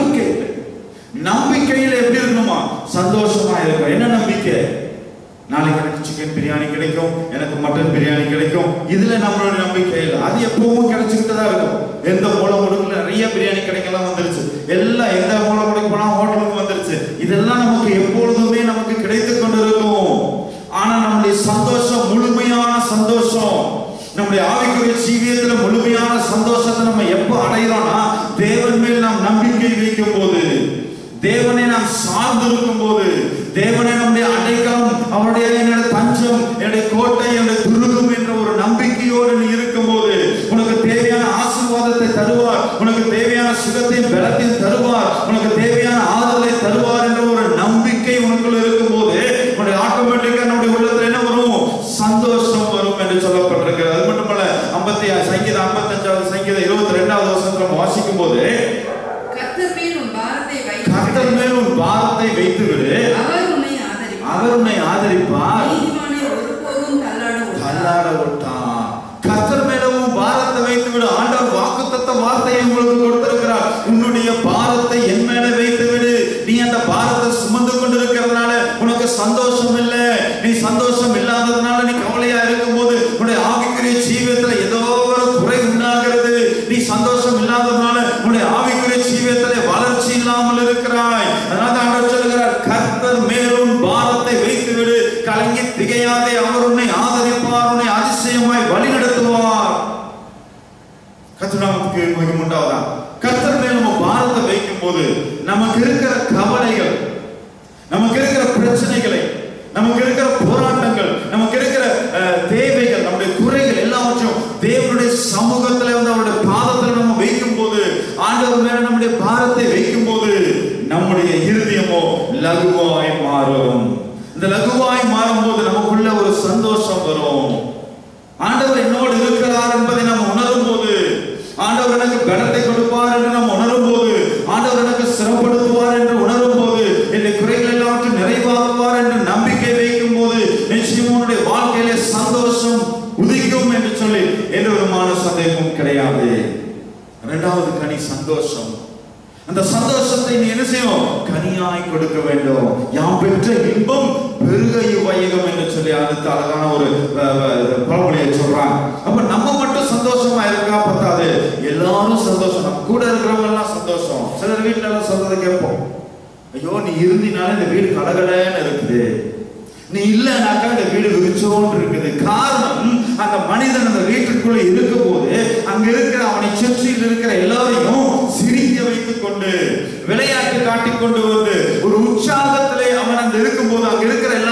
நம்பிக்கையில எப்படி இருக்கணுமா? சந்தோஷமா இருக்க. என்ன நம்பிக்கை? நாளைக்கு எனக்கு சிக்கன் பிரியாணி கிடைக்கும், எனக்கு மட்டன் பிரியாணி கிடைக்கும், இதுல நம்மளோட நம்பிக்கை இல்லை. அது எப்பவும் கிடைச்சுக்கிட்டு தான் இருக்கும். எந்த மூல முடுக்குல நிறைய பிரியாணி கிடைக்கலாம் வந்துருச்சு, எல்லாம் எந்த மூல முடுக்கு போனா ஹோட்டலுக்கு வந்துருச்சு. இதெல்லாம் நமக்கு எப்பொழுதுமே நமக்கு கிடைத்து கொண்டு இருக்கும். ஆனா நம்முடைய சந்தோஷம், முழுமையான சந்தோஷம், நம்முடைய ஆவிக்குரிய ஜீவியத்துல முழுமையான சந்தோஷத்தை நம்ம எப்ப அடைகிறோம்னா, தேவன் மேல் நாம் நம்பிக்கை வைக்கும் போது, தேவனை நாம் சார்ந்து இருக்கும் போது, தேவனை நம்முடைய அடைக்கலம், அவருடைய என்னுடைய தஞ்சம், என்னுடைய கோட்டை, என்னுடைய துருகம் என்ற ஒரு நம்பிக்கையோடு நீ இருக்கும் போது உனக்கு தேவையான ஆசீர்வாதத்தை தருவார், உனக்கு தேவையான சுகத்தையும் பலத்தையும் தருவார், உனக்கு தேவையான ஆறுதலை தருவார் என்ற ஒரு நம்பிக்கை உனக்குள்ள இருக்கும் போது உன்னுடைய ஆட்டோமேட்டிக்கா நம்முடைய உள்ளத்துல என்ன வரும்? சந்தோஷம் வரும் என்று சொல்லப்பட்டிருக்கிறது. அது மட்டுமல்ல, சங்கீதம் 55வது சங்கீதம் 22வது வசனத்துல வாசிக்கும் போது, கர்த்தர் மேல் உன் பாரத்தை வைத்து விடு, அவர் உன்னை ஆதரிப்பார், ஒருபோதும் தள்ளாட விட்டார். கர்த்தர் மேல உன் பாரத்தை வைத்து விடு. ஆண்டவர் வாக்குத்தத்த வார்த்தையை உங்களுக்கு கொடுத்திருக்கிறார். உன்னுடைய பாரத்தை என் மேல வைத்து விடு. நீ அந்த பாரத்தை சுமந்து கொண்டிருக்கிறதுனால உனக்கு சந்தோஷம் இல்லை, நீ சந்தோஷம் இல்லாததுனால நீ கவலையா இருக்கும் போது உன்னுடைய ஆவிக்குரிய ஜீவியத்துல ஏதோ ஒரு குறை உண்டாகிறது. நீ சந்தோஷம் இல்லாததுனால உன்னுடைய ஆவிக்குரிய ஜீவியத்துல வளர்ச்சி இல்லாமல் இருக்கிறாய். அதனால ஆண்டவர் சொல்கிறார், கர்த்தர் மேலும் பாரத்தை வைத்து விடு, கலங்கி திகையாதே, அவர் உன்னை ஆதரிப்பார், உன்னை அதிசயமாய் வழி நடத்துவார். கர்த்தர் நமக்கு மகிமை உண்டாவதா? கர்த்தர் மேல் நம்ம பாரத்தை வைக்கும் போது நமக்கு இருக்கிற கவலைகள், நமக்கு இருக்கிற பிரச்சனைகளை, நமக்கு இருக்கிற போராட்டங்கள், நமக்கு இருக்கிற தேவைகள், நம்முடைய குறைகள் எல்லாவற்றையும் தேவனுடைய சமூகத்துல வந்து அவருடைய பாதத்துல நம்ம வைக்கும் போது, ஆண்டவர் மேல நம்முடைய பாரத்தை வைக்கும் போது நம்முடைய இருதயமோ லகுவாய் மாறும். இந்த லகுவாய் மாறும் போது நமக்குள்ள ஒரு சந்தோஷம் வரும். ஆண்டவர் என்னோடு இருக்கிறார் என்பதை நாம் உணரும் போது, ஆண்டவர் எனக்கு பலத்தை கொடுப்பார் என்று நாம் உணரும் போது, ஆண்டவர் எனக்கு சிறப்படுத்துவார் என்று உணரும் போது, என்னுடைய குறைகள் எல்லாவற்றையும் நிறைவாக்குவார் என்று நம்பிக்கை வைக்கும் போது நிச்சயம் உன்னுடைய வாழ்க்கையிலே சந்தோஷம் உதிக்கும் என்று சொல்லி எந்த விதமான சந்தேகமும் கிடையாது. இரண்டாவது கனி சந்தோஷம். அந்த சந்தோஷத்தை நீ என்ன செய்யணும்? கனியாய் கொடுக்க வேண்டும். யாம் பெற்ற இன்பம் பெருக இவ்வையகம் என்று சொல்லி அடுத்த அழகான ஒரு பழமொழியை சொல்றாங்க. அப்ப நம்ம மட்டும் சந்தோஷமா இருக்கா பத்தாது, எல்லாரும் சந்தோஷம், நம்ம கூட இருக்கிறவங்க எல்லாம் சந்தோஷம். சிலர் வீட்டுல எல்லாம் சொல்றதை கேட்போம், ஐயோ நீ இருந்தினால இந்த வீடு கலகலன்னு இருக்குது, நீ இல்லைனாக்கா இந்த வீடு விரிச்சோன்னு இருக்குது. காரணம், அந்த மனிதன் அந்த வீட்டுக்குள்ள இருக்கும் போது அங்க இருக்கிற அவனை சுற்றியில் இருக்கிற எல்லாரையும் சிரிக்க வைத்துக் கொண்டு, விளையாட்டு காட்டிக் கொண்டு வந்து ஒரு உற்சாகத்திலே அவன் அங்க இருக்கும் போது அங்க இருக்கிற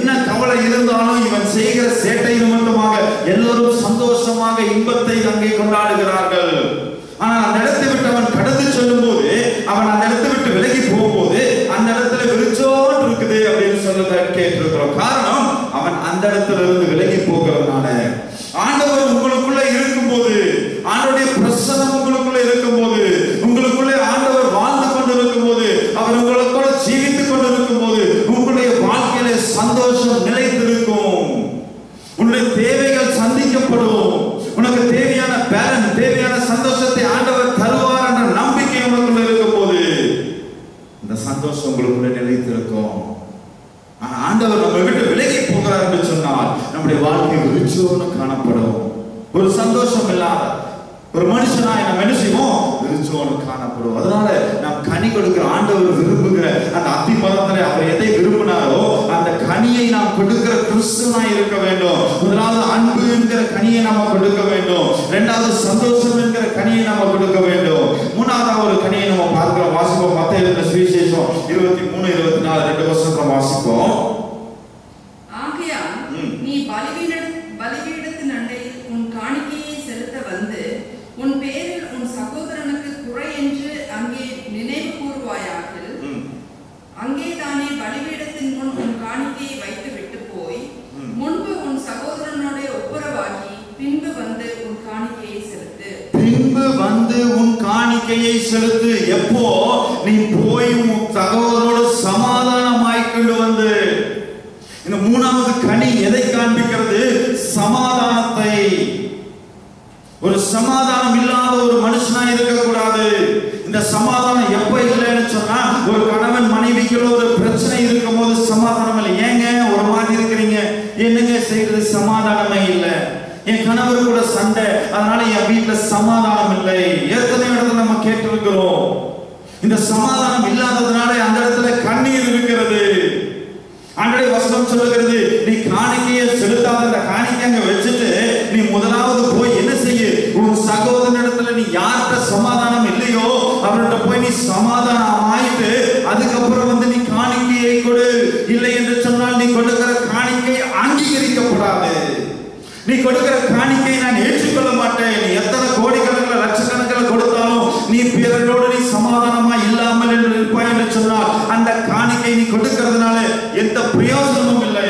என்ன கவலை இருந்தாலும் இவன் செய்கிற சேட்டை நிமித்தமாக எல்லோரும் சந்தோஷமாக இன்பத்தை அங்கே கொண்டாடுகிறார்கள். ஆனால் அந்த இடத்தை விட்டு அவன் கடந்து செல்லும் போது, அவன் அந்த இடத்தை விட்டு விலகி போகும்போது அந்த இடத்துல விரிச்சோடு இருக்குது அப்படின்னு சொல்ல கேட்டிருக்கிறோம். காரணம், அவன் அந்த இடத்துல இருந்து விலகி போகிறதுனால. ஆண்டவர் உங்களுக்குள்ள இருக்கும்போது, ஆண்டவருடைய பிரசன்னம் உங்களுக்குள்ள இருக்கும்போது, உங்களுக்குள்ளே ஆண்டவர் வாழ்ந்து கொண்டு இருக்கும்போது, அவர் உங்களுக்குள்ள ஜீவித்துக் கொண்டு இருக்கும்போது உங்களுடைய வாழ்க்கையில சந்தோஷம் நிலைத்திருக்கும். உன்னுடைய தேவைகள் சந்திக்கப்படும். உனக்கு தேவையான பேலன், தேவையான சந்தோஷத்தை ஆண்டவர் தருவார் என்ற நம்பிக்கை உங்களுக்குள்ள இருக்கும் போது இந்த சந்தோஷம் உங்களுக்குள்ள நிலைத்திருக்கும். ஆனா ஆண்டவர் நம்ம விட்டு விலகி போகிறார் என்று சொன்னால் நம்முடைய வாழ்க்கை விரிச்சோன்னு காணப்படும். ஒரு சந்தோஷம் இல்லாத ஒரு மனுஷனாய் நம்ம என்ன செய்வோம்? விரிச்சோன்னு காணப்படும். அதனால நாம் கனி கொடுக்கிற ஆண்டவர் விரும்புகிற அந்த அத்தி மரத்துல அவர் எதை விரும்பினாரோ அந்த கனியை நாம் கொடுக்கிற கிறிஸ்துவனாய் இருக்க வேண்டும். முதலாவது அன்பு என்கிற கனியை நாம கொடுக்க வேண்டும். இரண்டாவது சந்தோஷம் என்கிற கனியை நாம கொடுக்க வேண்டும். மூணாவது ஒரு கனியை நம்ம பார்க்கிறோம். வாசிப்போம். மத்தேயு சுவிசேஷம் 23-24 2 வசனம் வாசிப்போம். ஆகையால் நீ பலிபீடத்தின் அண்டையில் உன் காணிக்கையை செலுத்த வந்து உன் பேரில் உன் சகோதரனுக்கு குறை என்று அங்கே நினைவு கூறுவாயாக. அங்கே தானே பலிபீடத்தின் முன் உன் காணிக்கையை வைத்து விட்டு போய் முன்பு உன் சகோதரனோட ஒப்புரவாகி பின்பு வந்து உன் காணிக்கையை செலுத்து. பின்பு வந்து உன் காணிக்கையை செலுத்து. எப்போ? நீ போய் உன் சகோதரனோடு சமாதானமாய் கொண்டு வந்து. இந்த மூணாவது கனி எதை காண்பிக்கிறது? சமாதானத்தை. ஒரு சமாதானம் இல்லாத ஒரு மனுஷனா இருக்கக்கூடாது. இந்த சமாதானம் எப்ப இல்லைன்னு சொன்னா, ஒரு கணவன் மனைவிக்குள்ள ஒரு பிரச்சனை இருக்கும் போது சமாதானம் இல்லை. ஏங்க ஒரு மாதிரி இருக்கிறீங்க, என்னங்க செய்யறது? சமாதானமே இல்லை. என் கணவர் கூட சண்டை, அதனால என் வீட்டுல சமாதானம் இல்லை. ஏற்கனவே இடத்துல நம்ம கேட்டிருக்கிறோம். இந்த சமாதானம் இல்லாததுனால அந்த இடத்துல கண்ணீர் இருக்கிறது. ஆண்டவருடைய வசனம் சொல்லுகிறது, நீ காணிக்கையை செலுத்தாத அந்த காணிக்கை அங்க வச்சுட்டு நீ முதலாவது போய் என்ன செய்ய? உன் சகோதரனிடத்துல நீ யார்கிட்ட சமாதானம் இல்லையோ அவர்கிட்ட போய் நீ சமாதானம் ஆயிட்டு அதுக்கப்புறம் வந்து நீ காணிக்கையை கொடு. இல்லை என்று சொன்னால் நீ கொடுக்கிற காணிக்கை அங்கீகரிக்கப்படாது. நீ கொடுக்கிற காணிக்கையை நான் ஏற்றுக்கொள்ள மாட்டேன். நீ எத்தனை கோடிக்கணக்கில் லட்சக்கணக்கில் கொடுத்தாலும் நீ பிறரோடு நீ சமாதானமா இல்லாமல் என்று இருப்பாய் என்று சொன்னால் அந்த காணிக்கை நீ கொடுக்கிறதுனால எந்த பிரயோஜனமும் இல்லை.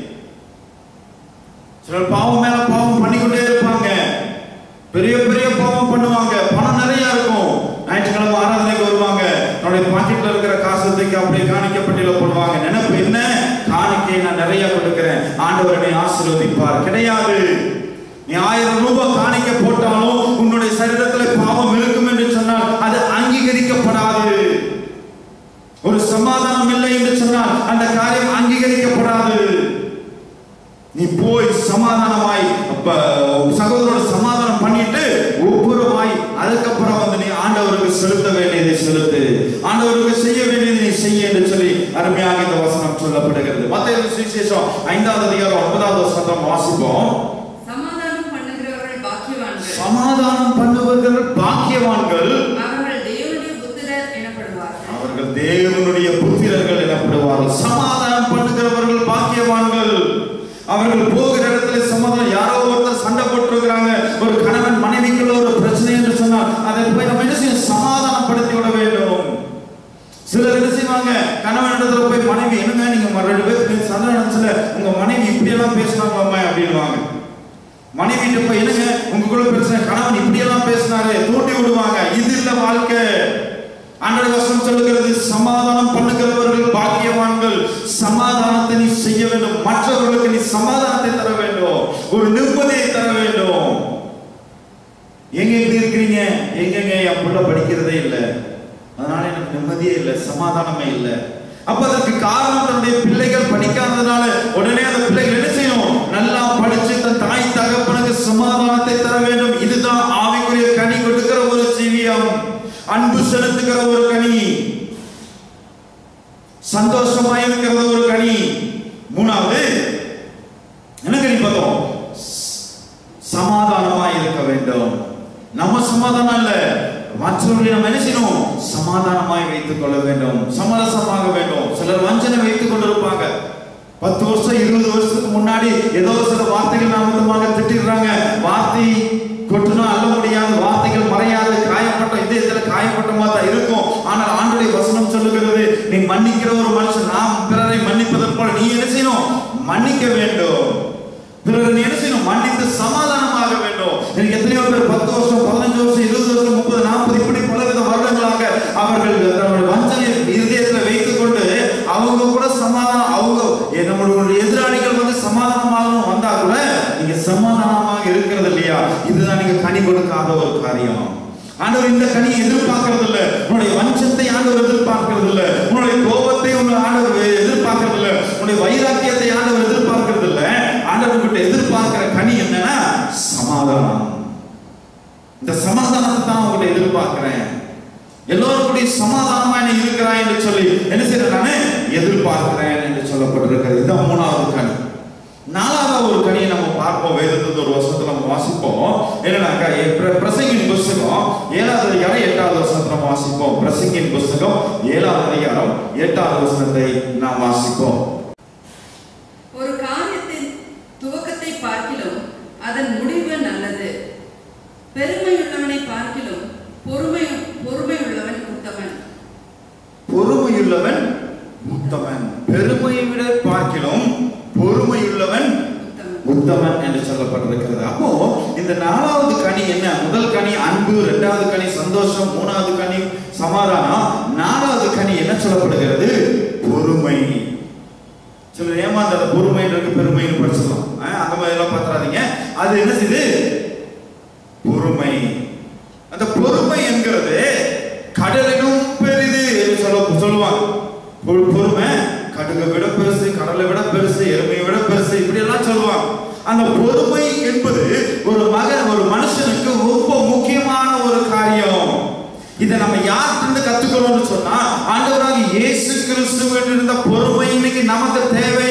சிலர் பாவம் மேல பாவம் பண்ணிக்கொண்டே இருப்பாங்க. பெரிய பெரிய பாவம் பண்ணுவாங்க. பணம் நிறைய இருக்கும். ஞாயிற்றுக்கிழமை ஆராதனைக்கு வருவாங்க. தன்னுடைய பாக்கெட்ல இருக்கிற காசத்துக்கு அப்படியே காணிக்கப்பட்டியல போடுவாங்க. நினைப்பு என்ன? காணிக்கையை நான் நிறைய கொடுக்கிறேன், ஆண்டவர் என்னை ஆசீர்வதிப்பார். கிடையாது. நீ 1000 ரூபாய் காணிக்க போட்டாலும் உன்னுடைய சரீரத்தில் பாவம் இருக்கும் என்று சொன்னால் அது அங்கீகரிக்கப்படாது. ஒரு சமாதானம் இல்லை என்று சொன்னால் அந்த காரியம் அங்கீகரிக்கப்படாது. நீ போய் சமாதானமாய் சகோதரோட சமாதானம் பண்ணிட்டு ஒப்புரவாய் அதுக்கப்புறம் வந்து நீ ஆண்டவருக்கு செலுத்த வேண்டியதை செலுத்து, ஆண்டவருக்கு செய்ய வேண்டியதை நீ செய்ய என்று சொல்லி அருமையாக இந்த வசனம் சொல்லப்படுகிறது. மத்தேயு சுவிசேஷம் 5வது அதிகாரம் 9வது வசனம் வாசிப்போம். சமாதானம் பண்ணுகிறவர்கள் பாக்கியவான்கள். சமாதானம் பண்ணுபவர்கள் பாக்கியவான்கள். அவர்கள் தேவனுடைய புத்திரர் எனப்படுவார்கள். அவர்கள் தேவனுடைய புத்திரர்கள் எனப்படுவார்கள். சமாதானம் பண்ணுகிறவர்கள் பாக்கியவான்கள். அவர்கள் போகிற இடத்துல சமாதானம். யாரோ ஒருத்தர் சண்டை போட்டுருக்கிறாங்க, ஒரு கணவன் மனைவிக்குள்ள ஒரு பிரச்சனை என்று சொன்னால் அதை போய் நம்ம என்ன செய்ய? சமாதானப்படுத்தி விட வேண்டும். சிலர் என்ன செய்வாங்க? கணவன் இடத்துல போய் மனைவி, என்னங்க நீங்க 2 பேர் சண்டை நடந்துச்சுல, உங்க மனைவி இப்படி எல்லாம் பேசினாங்களாமா அப்படின்வாங்க. மனைவிட்டு போய் என்னங்க உங்களுக்குள்ள பிரச்சனை, கணவன் இப்படி எல்லாம் பேசினாரு, தூண்டி விடுவாங்க. இது இல்ல வாழ்க்கை. ஆண்டவருடைய வசனம் சொல்லுகிறது, சமாதானம் பண்ணுகிறவர்கள் பாக்கியவான்கள். சமாதானத்தை நீ செய்ய வேண்டும். மற்றவர்களுக்கு நீ சமாதானத்தை தர வேண்டும், ஒரு நிம்மதியை தர வேண்டும். எங்க எப்படி இருக்கிறீங்க? எங்கங்க என் புள்ள படிக்கிறதே இல்லை, அதனால எனக்கு நிம்மதியே இல்லை, சமாதானமே இல்லை. அப்ப அதற்கு காரணம் தன்னுடைய பிள்ளைகள் படிக்காததுனால உடனே அந்த பிள்ளைகள் என்ன செய்யணும்? நல்லா படிச்சு தன் தாய் தகப்பனுக்கு சமாதானத்தை தர வேண்டும். இதுதான் ஆவிக்குரிய கனி கொடுக்கிற ஒரு ஜீவியம், அன்பு செலுத்துகிற ஒரு கனி, சந்தோஷமாய் இருக்கிறது ஒரு கனி. மூணாவது என்ன கனி பார்த்தோம்? சமாதானமாய் இருக்க வேண்டும். நம்ம சமாதானம் இல்ல, மற்றவர்களை நம்ம என்ன செய்யணும்? சமாதானமாய் வைத்துக் கொள்ள வேண்டும், சமரசமாக வேண்டும். சிலர் வஞ்சனை வைத்துக் கொண்டிருப்பாங்க. 10 வருஷம் 20 வருஷத்துக்கு முன்னாடி ஏதோ சில வார்த்தைகள் நாமத்தமாக திட்டிடுறாங்க. வார்த்தை கொட்டுனா அள்ள முடியாத, வார்த்தைகள் மறையாது, காயப்பட்ட இதயத்துல காயப்பட்டமா தான் இருக்கும். ஆனால் ஆண்டவருடைய வசனம் சொல்லுகிறது, நீ மன்னிக்கிற ஒரு மனுஷன், நாம் பிறரை மன்னிப்பதற்கு போல நீ என்ன செய்யணும்? மன்னிக்க வேண்டும். பிறரை நீ என்ன செய்யணும்? மன்னித்து சமாதானமாக வேண்டும். எனக்கு எத்தனையோ பேர் 10 வருஷம் 15 வருஷம் 20 வருஷம் 30 40 இப்படி பலவித வருடங்களாக அவர்கள் தன்னுடைய வஞ்சனை இதயத்துல வைத்துக் கொண்டு அவங்க கூட சமாதானம், அவங்க நம்மளுடைய எதிராளிகள் வந்து சமாதானமாக வந்தா கூட நீங்க சமாதானமாக இருக்கிறது இல்லையா? இதுதான் நீங்க கனி கொடுக்காத ஒரு காரியம். ஆண்டவர் இந்த கனியை எதிர்பார்க்கறது இல்ல. உன்னுடைய வஞ்சத்தை ஆண்டவர் எதிர்பார்க்கறது இல்ல. உன்னுடைய கோபத்தை ஆண்டவர் எதிர்பார்க்கறது இல்ல. உன்னுடைய வைராக்கியத்தை ஆண்டவர் எதிர்பார்க்கறது இல்ல. ஆண்டவர் கிட்ட எதிர்பார்க்கிற கனி என்னன்னா சமாதானம். இந்த சமாதானத்தை தான் உங்ககிட்ட எதிர்பார்க்கிறேன். எல்லோருடைய சமாதானமா நீ இருக்கிறாய் என்று சொல்லி என்ன செய்யறேன்? நானு எதிர்பார்க்கிறேன் என்று சொல்லப்பட்டிருக்கிறது. இதுதான் 3வது கனி. 4வது ஒரு கனியை நம்ம பார்ப்போம். வேதத்துல ஒரு வசனத்துல நம்ம வாசிப்போம். என்னன்னாக்கா பிரசங்கின் புஸ்தகம் 7வது அதிகாரம் 8வது வசனத்தை நம்ம வாசிப்போம். பிரசங்கின் புஸ்தகம் 7வது அதிகாரம் 8வது வசனத்தை நாம் வாசிப்போம். ஒரு காரியத்தின் துவக்கத்தை பார்க்கிலும் அதன் முடிவு நல்லது. பெருமையுள்ளவனை பார்க்கிலும் பொறுமையுள்ளவன் உத்தமன். பொறுமையுள்ளவன் உத்தமன். பெருமையை விட பார்க்கிலும் பொறுமையுள்ளவன் உத்தமன் என்று சொல்லப்பட்டிருக்கிறது. அப்போ இந்த 4வது கனி என்ன? முதல் கனி அன்பு, 2வது கனி சந்தோஷம், 3வது கனி சமாதானம், 4வது கனி என்ன சொல்லப்படுகிறது? பொறுமை. சில ஏமாந்த பொறுமைன்றது பெருமைன்னு படிச்சிடலாம். அந்த மாதிரி எல்லாம் பார்த்துறாதீங்க. அது என்ன செய்யுது? பொறுமை. அந்த பொறுமை என்கிறது கடலிலும் பெரிது என்று சொல்லுவாங்க. பொறுமை கடுகை விட பெருசு, கடலை விட பெருசு, எருமையை விட பெருசு, இப்படி எல்லாம் சொல்லுவாங்க. அந்த பொறுமை என்பது ஒரு மனுஷனுக்கு ரொம்ப முக்கியமான ஒரு காரியம். இதை நம்ம யார்கிட்ட கத்துக்கணும்னு சொன்னா, ஆண்டவராக இயேசு கிறிஸ்துவின் இருந்த பொறுமை இன்னைக்கு நமக்கு தேவை.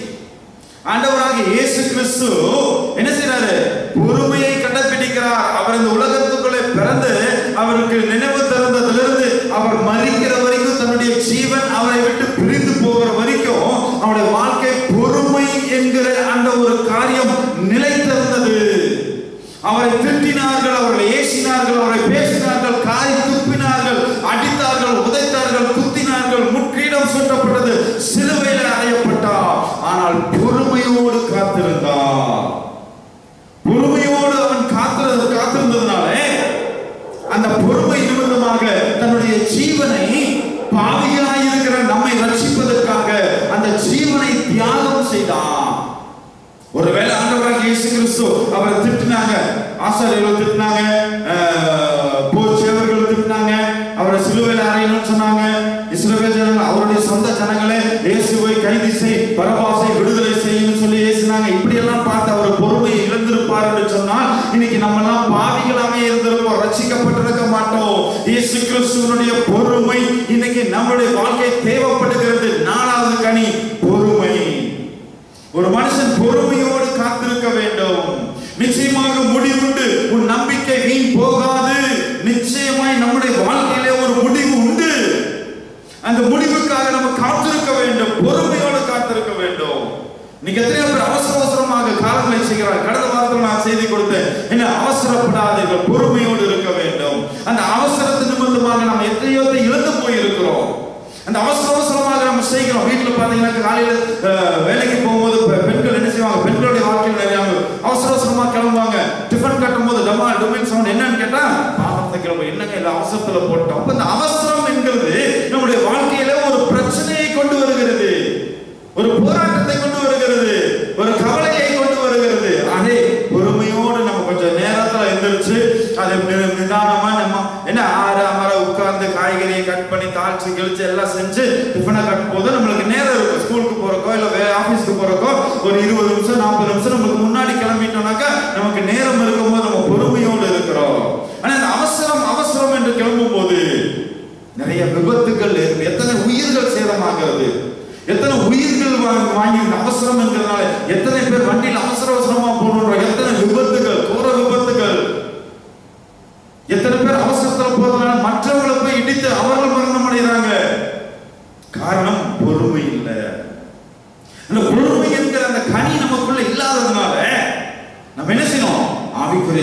ஆண்டவராக இயேசு கிறிஸ்து என்ன செய்யறாரு? பொறுமையை கடைபிடிக்கிறார். அவர் இந்த உலகத்துக்குள்ளே பிறந்து அவருக்கு நினைவு திறந்ததிலிருந்து அவர் மரிக்கிற வரைக்கும், தன்னுடைய ஜீவன் அவரை விட்டு பிரிந்து போகிற வரைக்கும் அவருடைய வாழ்க்கை பொறுமை என்கிற அந்த ஒரு காரியம் நிலைத்திருந்தது. அவரை திட்டினார்கள், அவரை ஏசினார்கள், அவரை பேசினார்கள், காய் துப்பினார்கள், அடித்தார்கள், உதைத்தார்கள், குத்தினார்கள், முட்கிரீடம் சூட்டப்பட்டது, சிலுவையில் அறையப்பட்டார். ஆனால் பொறுமையோடு காத்திருந்தார். பொறுமையோடு அவன் காத்திருந்ததுனாலே அந்த பொறுமை நிமித்தமாக தன்னுடைய ஜீவனை, பாவிகளாய் இருக்கிற நம்மை ரட்சிப்பதற்காக அந்த ஜீவனை தியாகம் செய்தான். ஒருவேளை ஆண்டவராக இயேசு கிறிஸ்து அவரை திட்டினாங்க, ஆசாரியர்கள் திட்டினாங்க, போர்ச்சேவர்கள் திட்டினாங்க, அவரை சிலுவையில் அறையணும்னு சொன்னாங்க. இஸ்ரவேல் ஜனங்கள், அவருடைய சொந்த ஜனங்களே, இயேசுவை கைது செய், பரபாசை விடுதலை செய்யணும்னு சொல்லி ஏசினாங்க. இப்படி எல்லாம் பார்த்து அவர் பொறுமையை இழந்திருப்பார் என்று சொன்னால் இன்னைக்கு நம்ம எல்லாம் பாவிகளாக இருந்திருப்போம், ரட்சிக்கப்பட்டிருக்க மாட்டோம். இயேசு கிறிஸ்துவனுடைய பொறுமை இன்னைக்கு நம்முடைய வாழ்க்கை தேவைப்படுகிறது. 4வது கனி பொறுமை. ஒரு மனுஷன் பொறுமையோடு காத்திருக்க வேண்டும். நிச்சயமாக முடிவுண்டு. உன் நம்பிக்கை வீண் போகாது. நிச்சயமாய் நம்முடைய வாழ்க்கையிலே ஒரு முடிவு உண்டு. அந்த முடிவுக்காக நம்ம காத்திருக்க வேண்டும். பொறுமையோடு காத்திருக்க வேண்டும். நீங்க எத்தனையோ பேர் அவசரமாக காலங்களை செய்கிறார். கடந்த வாரத்தில் நான் செய்தி கொடுத்தேன், என்ன அவசரப்படாதீர்கள், பொறுமையோடு இருக்க வேண்டும். அந்த அவசரத்தின் நிமித்தமாக நம்ம எத்தனையோ இழந்து போயிருக்கிறோம். அந்த அவசரமாக நம்ம செய்கிறோம். வீட்டில் பார்த்தீங்கன்னா காலையில வேலைக்கு போகும்போது பெண்கள் என்ன செய்வாங்க? பெண்களுடைய வாழ்க்கையில் நிறைய அவசரமா கிளம்புவாங்க. டிஃபன் கட்டும் போது டொமைன் சவுண்ட் என்னன்னு கேட்டா பாவத்தை கிளம்ப என்னங்க இல்லை அவசரத்துல போட்டோம். அப்ப இந்த அவசரம் என்கிறது நம்முடைய வாழ்க்கையில ஒரு பிரச்சனையை கொண்டு வருகிறது, ஒரு போராட்டத்தை கொண்டு வருகிறது, ஒரு கவலையை கொண்டு வருகிறது. அதே பொறுமையோடு நம்ம கொஞ்சம் நேரத்துல எந்திரிச்சு அதை நிதானமா நம்ம என்ன அமர உட்கார்ந்து காய்கறியை கட் பண்ணி தாளிச்சு கிழிச்சு எல்லாம் செஞ்சு டிஃபனை கட்டும் போது நம்மளுக்கு நேரம் இருக்கும். ஸ்கூலுக்கு போறக்கோ இல்ல ஆபீஸ்க்கு போறக்கோ ஒரு 20 நிமிஷம் 40 நிமிஷம் நம்மளுக்கு முன்னாடி கிளம்பிட்டோம்னாக்கா நமக்கு நேரம் இருக்கும் போது நம்ம பொறுமையோடு இருக்கிறோம். ஆனா இந்த அவசரம் என்று கிளம்பும் போது நிறைய விபத்துகள், எத்தனை உயிர்கள் சேதமாகிறது, எத்தனை உயிர்கள் வாங்கி அவசரம் என்கிறதுனால எத்தனை பேர் வண்டியில் அவசரமா போகணும், எத்தனை விபத்துகள், கோர விபத்துகள், எத்தனை பேர் அவசரத்தில் போறதுனால மற்றவர்களை போய் இடித்து அவர்கள் மரணம் அடைகிறாங்க. காரணம் பொறுமை இல்லை. அந்த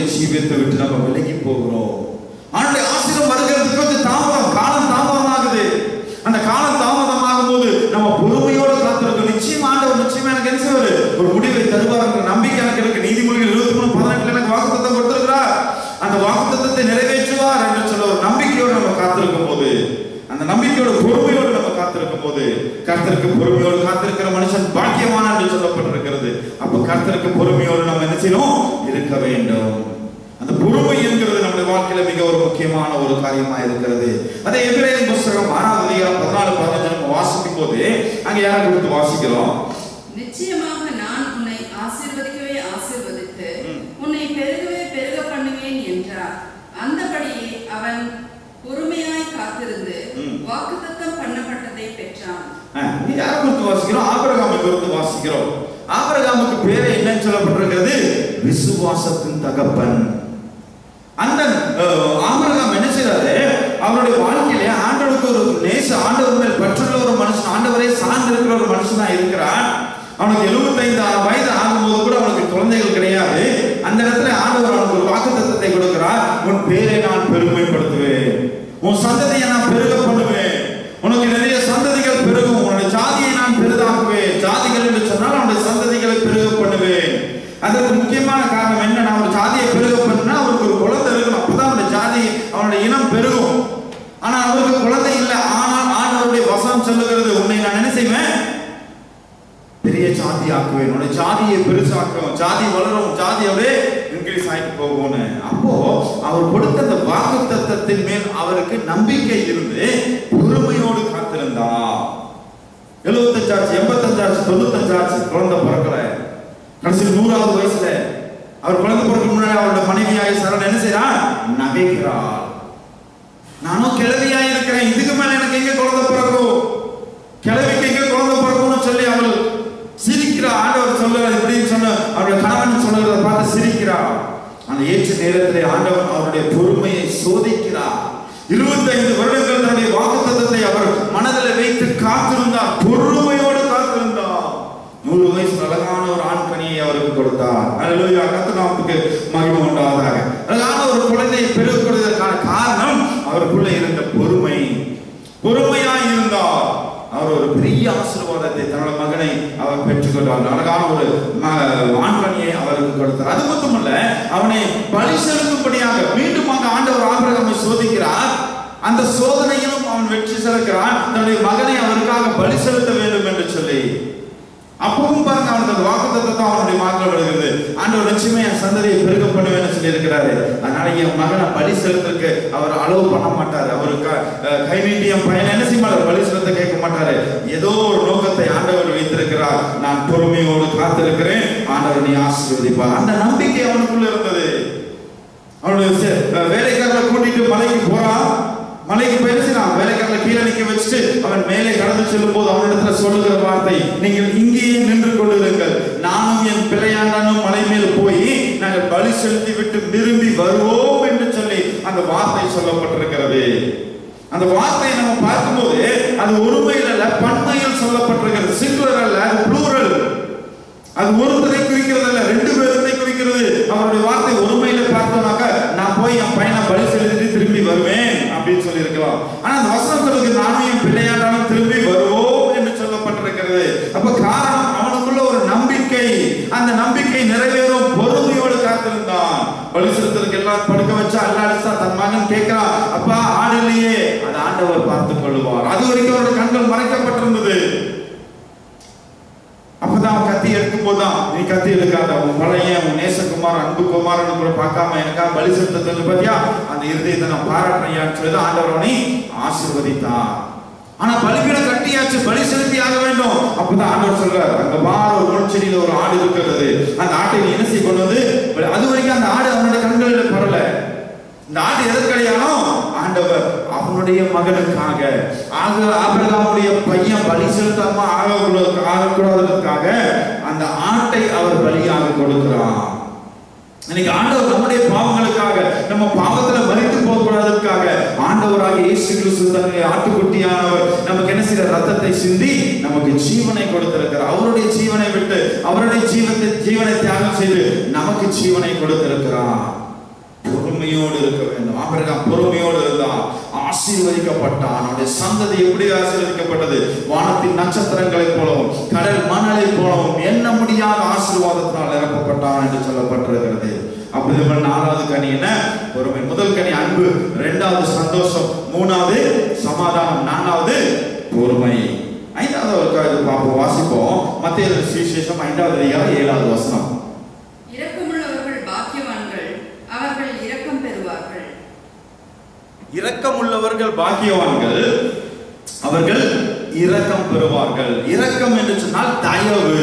ஜீவியத்தை விட்டு நம்ம விலகி போகிறோம். ஆண்டவருடைய ஆசீர்வாதம் வருகிறதுக்கு கொஞ்சம் தாமதம், காலம் தாமதமாகுது. அந்த காலம் தாமதமாகும் போது நம்ம பொறுமையோடு காத்திருக்கோம். நிச்சயமா ஆண்டவர் நிச்சயமா எனக்கு என்ன செய்வாரு, ஒரு முடிவை தருவார் என்ற நம்பிக்கை எனக்கு இருக்கு. நீதிமொழிகள் 23:18 எனக்கு வாக்குத்தத்தம் கொடுத்திருக்கிறார். அந்த வாக்குத்தத்தத்தை நிறைவேற்றுவார் என்று சொல்ல ஒரு நம்பிக்கையோடு நம்ம காத்திருக்கும் போது, அந்த நம்பிக்கையோட பொறுமையோடு நம்ம காத்திருக்கும் போது, கர்த்தருக்கு பொறுமையோடு காத்திருக்கிற மனுஷன் பாக்கியவான் என்று சொல்லப்பட்டிருக்கிறது. அப்ப கர்த்தருக்கு பொறுமையோடு நம்ம என்ன செய்யணும், இருக்க வேண்டும். அந்த பொறுமை என்கிறது நம்முடைய வாழ்க்கையில மிக ஒரு முக்கியமான ஒரு காரியமா இருக்கிறது. அதே எபிரேயர் புத்தகம் 6ஆம் அதிகாரம் 14-15 நம்ம வாசிக்கும் போது அங்க யாரை குறித்து வாசிக்கிறோம்? நிச்சயமாக நான் உன்னை ஆசீர்வதிக்கவே ஆசீர்வதித்து உன்னை பெருகவே பெருக பண்ணுவேன் என்றார். அந்தபடியே அவன் பொறுமையாய் காத்திருந்து வாக்குத்தத்தம் பண்ணப்பட்டதை பெற்றான். யாரை குறித்து வாசிக்கிறோம்? ஆபிரகாமை குறித்து வாசிக்கிறோம். ஆபிரகாமுக்கு பேரு என்ன சொல்லப்பட்டிருக்கிறது? விசுவாசத்தின் தகப்பன். அந்த ஆபிரகாம் என்ன செய்றாரு, அவருடைய வாழ்க்கையிலே ஆண்டவருக்கு ஒரு நேச, ஆண்டவர் மேல் பற்றுள்ள ஒரு மனுஷன், ஆண்டவரை சார்ந்து இருக்கிற ஒரு மனுஷனா இருக்கிறான். அவனுக்கு 75 வயது ஆகும்போது கூட அவனுக்கு குழந்தைகள் கிடையாது. அந்த இடத்துல ஆண்டவர் அவனுக்கு ஒரு வாக்குத்தத்தத்தை கொடுக்கிறார். உன் பேரை நான் பெருமைப்படுத்துவேன், உன் சந்ததியை நான் பெருக பண்ணுவேன், உனக்கு நிறைய சந்ததிகள் பெருகும், உன்னுடைய ஜாதியை நான் பெரிதாக்குவேன். ஜாதிகள் என்று சொன்னால் அவனுடைய சந்ததிகளை பெருக பண்ணுவேன். அதற்கு முக்கியமான காரணம் என்ன? நான் ஒரு ஜாதியை பெருக பண்ணா அவருக்கு ஒரு குழந்தை இருக்கணும், அப்பதான் அவனுடைய ஜாதி, அவனுடைய இனம் பெருகும். ஆனா அவருக்கு குழந்தை இல்லை. ஆனால் ஆண்டவருடைய வசனம் சொல்லுகிறது, உன்னை நான் என்ன செய்வேன், பெரிய ஜாதி ஆக்குவேன், உன்னுடைய ஜாதியை பெருசாக்குவேன், ஜாதி வளரும், ஜாதி அப்படியே இன்க்ரீஸ் ஆகிட்டு போகும்னு. அப்போ அவர் கொடுத்த அந்த வாக்குத்தத்தத்தின் மேல் அவருக்கு நம்பிக்கை இருந்து பொறுமையோடு காத்திருந்தார். 75 ஆச்சு, 85 ஆச்சு, 95 ஆச்சு, குழந்தை பிறக்கல. கடைசி 100வது வயசுல அவர் குழந்தை பிறக்க முன்னாடி அவருடைய மனைவியாய் சரண் என்ன செய்றார், நகைக்கிறார். நானும் கிழவியாய் இருக்கிறேன், இதுக்கு மேல எனக்கு எங்க குழந்தை பிறக்கும், கிழவிக்கு எங்க குழந்தை பிறக்கும்னு சொல்லி அவள் சிரிக்கிறார். ஆண்டவர் சொல்லுவார் இப்படின்னு சொன்ன அவருடைய கணவன் சொல்லுறதை பார்த்து சிரிக்கிறார். அந்த ஏற்ற நேரத்தில் ஆண்டவர் அவருடைய பொறுமையை சோதிக்கிறார். 25 வருடங்கள் தன்னுடைய வாக்குத்தத்தத்தை அவர் மனதில் வைத்து காத்திருந்தார், பொறுமையோடு காத்திருந்தார். 100 வயசு அழகான ஒரு ஆண் கனியை அவருக்கு கொடுத்தார். அல்லேலூயா, கர்த்தர் நாமத்துக்கு மகிமை உண்டாவதாக. அழகான ஒரு குழந்தையை பெருக்குவதற்கான காரணம் அவருக்குள்ள இருந்த பொறுமை. பொறுமையாய் இருந்தார். அவர் ஒரு பெரிய ஆசீர்வாதத்தை தன்னுடைய மகனை அவர் பெற்றுக்கொண்டார். அழகான ஒரு ஆண்கனியை அவருக்கு கொடுத்தார். அது மட்டுமல்ல, அவனை பலி செலுத்தும்படியாக மீண்டுமாக ஆண்டவர் ஆபிரகாமை சோதிக்கிறார். அந்த சோதனையிலும் அவன் வெற்றி செலுக்கிறான். தன்னுடைய மகனை அவருக்காக பலி செலுத்த வேண்டும் என்று சொல்லி அப்பவும் பாருங்க, அவனுக்கு வாக்குத்தத்தம் அவனுடைய வாக்குல வருகிறது. ஆண்டவர் நிச்சயமா என் சந்ததியை பெருக பண்ணுவேன்னு சொல்லி இருக்கிறாரு. அதனால என் மகனை பலி செலுத்துறதுக்கு அவர் அளவு பண்ண மாட்டாரு. அவருக்கு கை நீட்டி என் பையனை என்ன செய்ய மாட்டார், பலி செலுத்த கேட்க மாட்டாரு. ஏதோ ஒரு நோக்கத்தை ஆண்டவர் வைத்திருக்கிறார். நான் பொறுமையோடு காத்திருக்கிறேன், ஆண்டவர் நீ ஆசீர்வதிப்பார். அந்த நம்பிக்கை அவனுக்குள்ள இருந்தது. அவனுடைய வேலைக்காரரை கூட்டிட்டு மலைக்கு போறான். மலைக்கு பேசினான். வேலைக்காரரை கீழே நிக்க வச்சுட்டு அவன் மேலே கடந்து செல்லும் போது அவனிடத்துல சொல்லுகிற வார்த்தை, நீங்கள் இங்கேயே நின்று கொண்டிருங்கள், நானும் என் பிள்ளையாண்டனும் மலை மேல் போய் நாங்கள் பலி செலுத்தி விட்டு திரும்பி வருவோம் என்று சொல்லி அந்த வார்த்தை சொல்லப்பட்டிருக்கிறது. அந்த வார்த்தையை நம்ம பார்க்கும்போது அது ஒருமையில் அல்ல, பன்மையில் சொல்லப்பட்டிருக்கிறது. சிங்குலர் அல்ல, அது ப்ளூரல். அது ஒருத்தரை குறிக்கிறது அல்ல, 2 பேரை குறிக்கிறது. அவருடைய வார்த்தை ஒருமையில பார்த்தோம்னாக்க நான் போய் என் பையனை பலி செலுத்தி திரும்பி வருவேன் அப்படின்னு சொல்லி இருக்கலாம். ஆனா அந்த வசனத்திற்கு நானும் என் பிள்ளையாண்டாலும் திரும்பி வருவோம் என்று சொல்லப்பட்டிருக்கிறது. அப்ப காரணம் அவனுக்குள்ள ஒரு நம்பிக்கை. அந்த நம்பிக்கை நிறைவேறும் பொறுமையோடு காத்திருந்தான். பலி செலுத்துறதுக்கு எல்லாம் படுக்க வச்சா அல்லாடிச்சா தன் மகன் கேட்கிறான், அப்பா ஆடு இல்லையே, அதை ஆண்டவர் பார்த்துக் கொள்வார். அது வரைக்கும் அவருடைய கண்கள் மறைக்கப்பட்டிருந்தது. அப்பதான் அவன் கத்தி எடுக்கும் போதுதான், நீ கத்தி எடுக்காத, உன் பழைய உன் நேசகுமார் அன்பு குமாரன்னு கூட பார்க்காம எனக்கா பலி செலுத்த பாத்தியா, அந்த இருதயத்தை நான் பாராட்டுறையான்னு சொல்லி ஆண்டவர் அவனை ஆசீர்வதித்தான். ஆனா பலிபீட கட்டியாச்சு, பலி செலுத்தி ஆக வேண்டும். அப்பதான் ஆண்டவர் சொல்றாரு, அங்க பார ஒரு முள்செடியில ஒரு ஆடு இருக்கிறது, அந்த ஆட்டை நீ என்ன செய்ய கொண்டு வந்து, அது வரைக்கும் அந்த ஆடு அவனுடைய கண்களில் பரல. இந்த ஆடு எதற்கடையானோ ஆண்டவர் அவனுடைய மகனுக்காக, ஆபிரகாமுடைய பையன் பலி செலுத்தாம ஆகக்கூடாதற்காக அந்த ஆட்டை அவர் பலியாக கொடுக்கிறார். இன்னைக்கு ஆண்டவர் நம்முடைய பாவங்களுக்காக, நம்ம பாவத்துல மரித்து போகக்கூடாதற்காக ஆண்டவராக இயேசு கிறிஸ்து தன்னுடைய ஆட்டுக்குட்டியானவர் நமக்கு என்ன செய்யற, ரத்தத்தை சிந்தி நமக்கு ஜீவனை கொடுத்திருக்கிறார். அவருடைய ஜீவனை விட்டு, அவருடைய ஜீவனை தியாகம் செய்து நமக்கு ஜீவனை கொடுத்திருக்கிறார். பொறுமையோடு இருக்க வேண்டும். ஆபிரகாம் பொறுமையோடு இருந்தான், ஆசீர்வதிக்கப்பட்டான். அவனுடைய சந்ததி எப்படி ஆசீர்வதிக்கப்பட்டது? வானத்தின் நட்சத்திரங்களைப் போலவும் கடல் மணலை போலவும் எண்ண முடியாத ஆசீர்வாதத்தினால் நிரப்பப்பட்டான் என்று சொல்லப்பட்டிருக்கிறது. அப்படி நாலாவது கனி என்ன? பொறுமை. முதல் கனி அன்பு, இரண்டாவது சந்தோஷம், மூணாவது சமாதானம், நான்காவது பொறுமை. ஐந்தாவது பார்ப்போம், வாசிப்போம். மத்தேயு சுவிசேஷம் 5வது அதிகாரம் 7வது வசனம். இரக்கமுள்ளவர்கள் பாக்கியவான்கள், அவர்கள் இரக்கம் பெறுவார்கள். இரக்கமுள்ளவர்கள் பாக்கியவான்கள், அவர்கள் இரக்கம் பெறுவார்கள். இரக்கம் என்று சொன்னால் தயவு.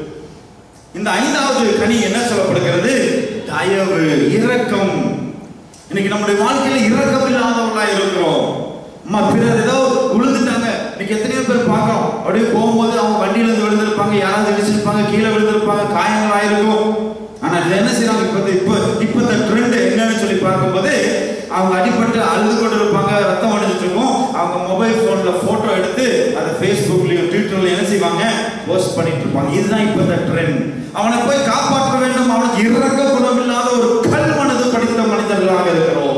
இந்த ஐந்தாவது கனி என்ன சொல்லப்படுகிறது? தயவு, இரக்கம். இன்னைக்கு நம்முடைய வாழ்க்கையில இரக்கம் இல்லாதவர்களா இருக்கிறோம். பிறர் ஏதோ விழுந்துட்டாங்க, இன்னைக்கு எத்தனையோ பேர் பார்க்கிறோம், அப்படியே போகும்போது அவங்க வண்டியில இருந்து விழுந்திருப்பாங்க, யாராவது இடிச்சிருப்பாங்க, கீழே விழுந்திருப்பாங்க, காயங்கள் ஆயிருக்கும். ஆனா இதுல என்ன செய்யறாங்க? இப்ப இந்த ட்ரெண்ட் என்னன்னு சொல்லி பார்க்கும்போது அவங்க அடிபட்டு அழுது கொண்டு இருப்பாங்க, ரத்தம் வடிஞ்சிட்டு இருக்கும். அவங்க மொபைல் போன்ல போட்டோ எடுத்து அதை Facebookலயும் ட்விட்டர்லயும் என்ன செய்வாங்க? போஸ்ட் பண்ணிட்டு இருப்பாங்க. இதுதான் இப்ப இந்த ட்ரெண்ட். அவனை போய் காப்பாற்ற வேண்டும். அவனுக்கு இரக்க குணம் இல்லாத ஒரு கல் மனது படித்த மனிதர்களாக இருக்கிறோம்.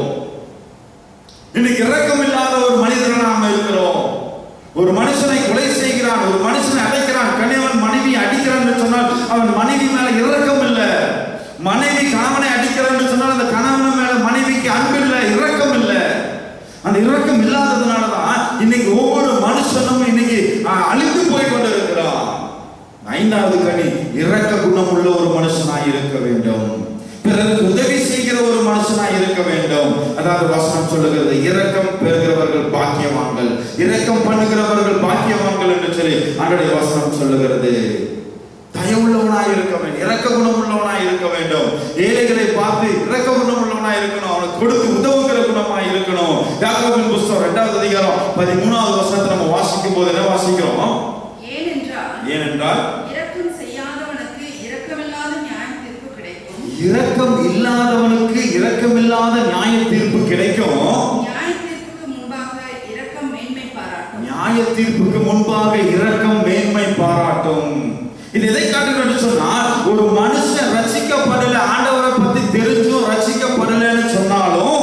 இன்னைக்கு இரக்கம் இல்லாத ஒரு மனிதர்களாக நாம இருக்கிறோம். ஒரு மனுஷனை கொலை செய்கிறான், ஒரு மனுஷனை அடைக்கிறான், கணவன் மனைவி அடிக்கிறான் சொன்னால் அவன் மனைவி மேல இரக்கம் இல்லை. மனைவி கணவனை அடிக்கிறான்னு சொன்னால் அந்த கணவன் மேல மனைவிக்கு அன்பு இல்லை, இரக்கம் இல்லை. அந்த இரக்கம் இல்லாததுனாலதான் இன்னைக்கு ஒவ்வொரு மனுஷனும் இன்னைக்கு அழிந்து போய் கொண்டு இருக்கிறான். ஐந்தாவது கனி இரக்க குணம் உள்ள ஒரு மனுஷனாய் இருக்க வேண்டும். பிறருக்கு உதவி செய்கிற ஒரு மனுஷனாய் இருக்க வேண்டும். அதாவது வசனம் சொல்லுகிறது, இரக்கம் பெறுகிறவர்கள் பாக்கியவான்கள், இரக்கம் பண்ணுகிறவர்கள் பாக்கியவான்கள் என்று சொல்லி ஆண்டவருடைய வசனம் சொல்லுகிறது. தயவுள்ளவனாய் இருக்க வேண்டும், இரக்க குணம் உள்ளவனாய் இருக்க வேண்டும். ஏழைகளை பார்த்து இரக்க குணம் உள்ளவனாய் இருக்கணும், அவனுக்கு கொடுத்து உதவுகிற குணமாய் இருக்கணும். யாக்கோபின் புத்தகம் 2வது அதிகாரம் 13வது வசனத்தை நம்ம வாசிக்கும் போது என்ன வாசிக்கிறோம்? ஏனென்றால் இரக்கம் செய்யாதவனுக்கு இரக்கமில்லாத நியாய தீர்ப்பு கிடைக்கும். இரக்கம் இல்லாதவனுக்கு இரக்கமில்லாத நியாய தீர்ப்பு கிடைக்கும். நியாய தீர்ப்புக்கு முன்பாக இரக்கம் மேன்மை பாராட்டும். நியாய தீர்ப்புக்கு முன்பாக இரக்கம் மேன்மை பாராட்டும். இது எதை காட்டுகிறது சொன்னால், ஒரு மனுஷன் ரட்சிக்கப்படல, ஆண்டவரை பத்தி தெரிஞ்சும் ரட்சிக்கப்படலன்னு சொன்னாலும்